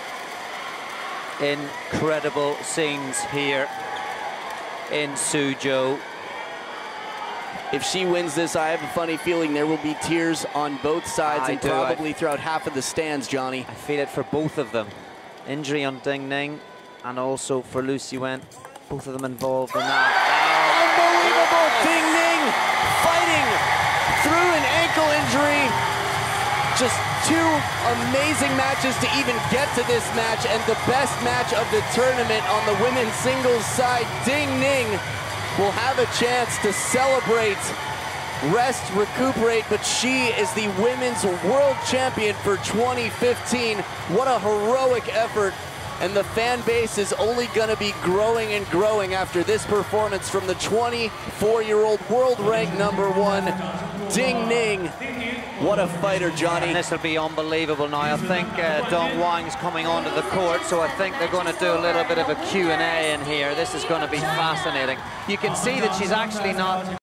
Incredible scenes here in Suzhou. If she wins this, I have a funny feeling there will be tears on both sides I and do, probably I- throughout half of the stands, Johnny. I feel it for both of them. Injury on Ding Ning and also for Liu Shiwen. Both of them involved in that. Unbelievable! Ding Ning fighting through an ankle injury. Just two amazing matches to even get to this match, and the best match of the tournament on the women's singles side. Ding Ning will have a chance to celebrate, rest, recuperate, but she is the women's world champion for twenty fifteen. What a heroic effort. And the fan base is only going to be growing and growing after this performance from the twenty-four-year-old world ranked number one, Ding Ning. What a fighter, Johnny. And this will be unbelievable now. I think uh, Dong Wang's coming onto the court, so I think they're going to do a little bit of a Q and A in here. This is going to be fascinating. You can see that she's actually not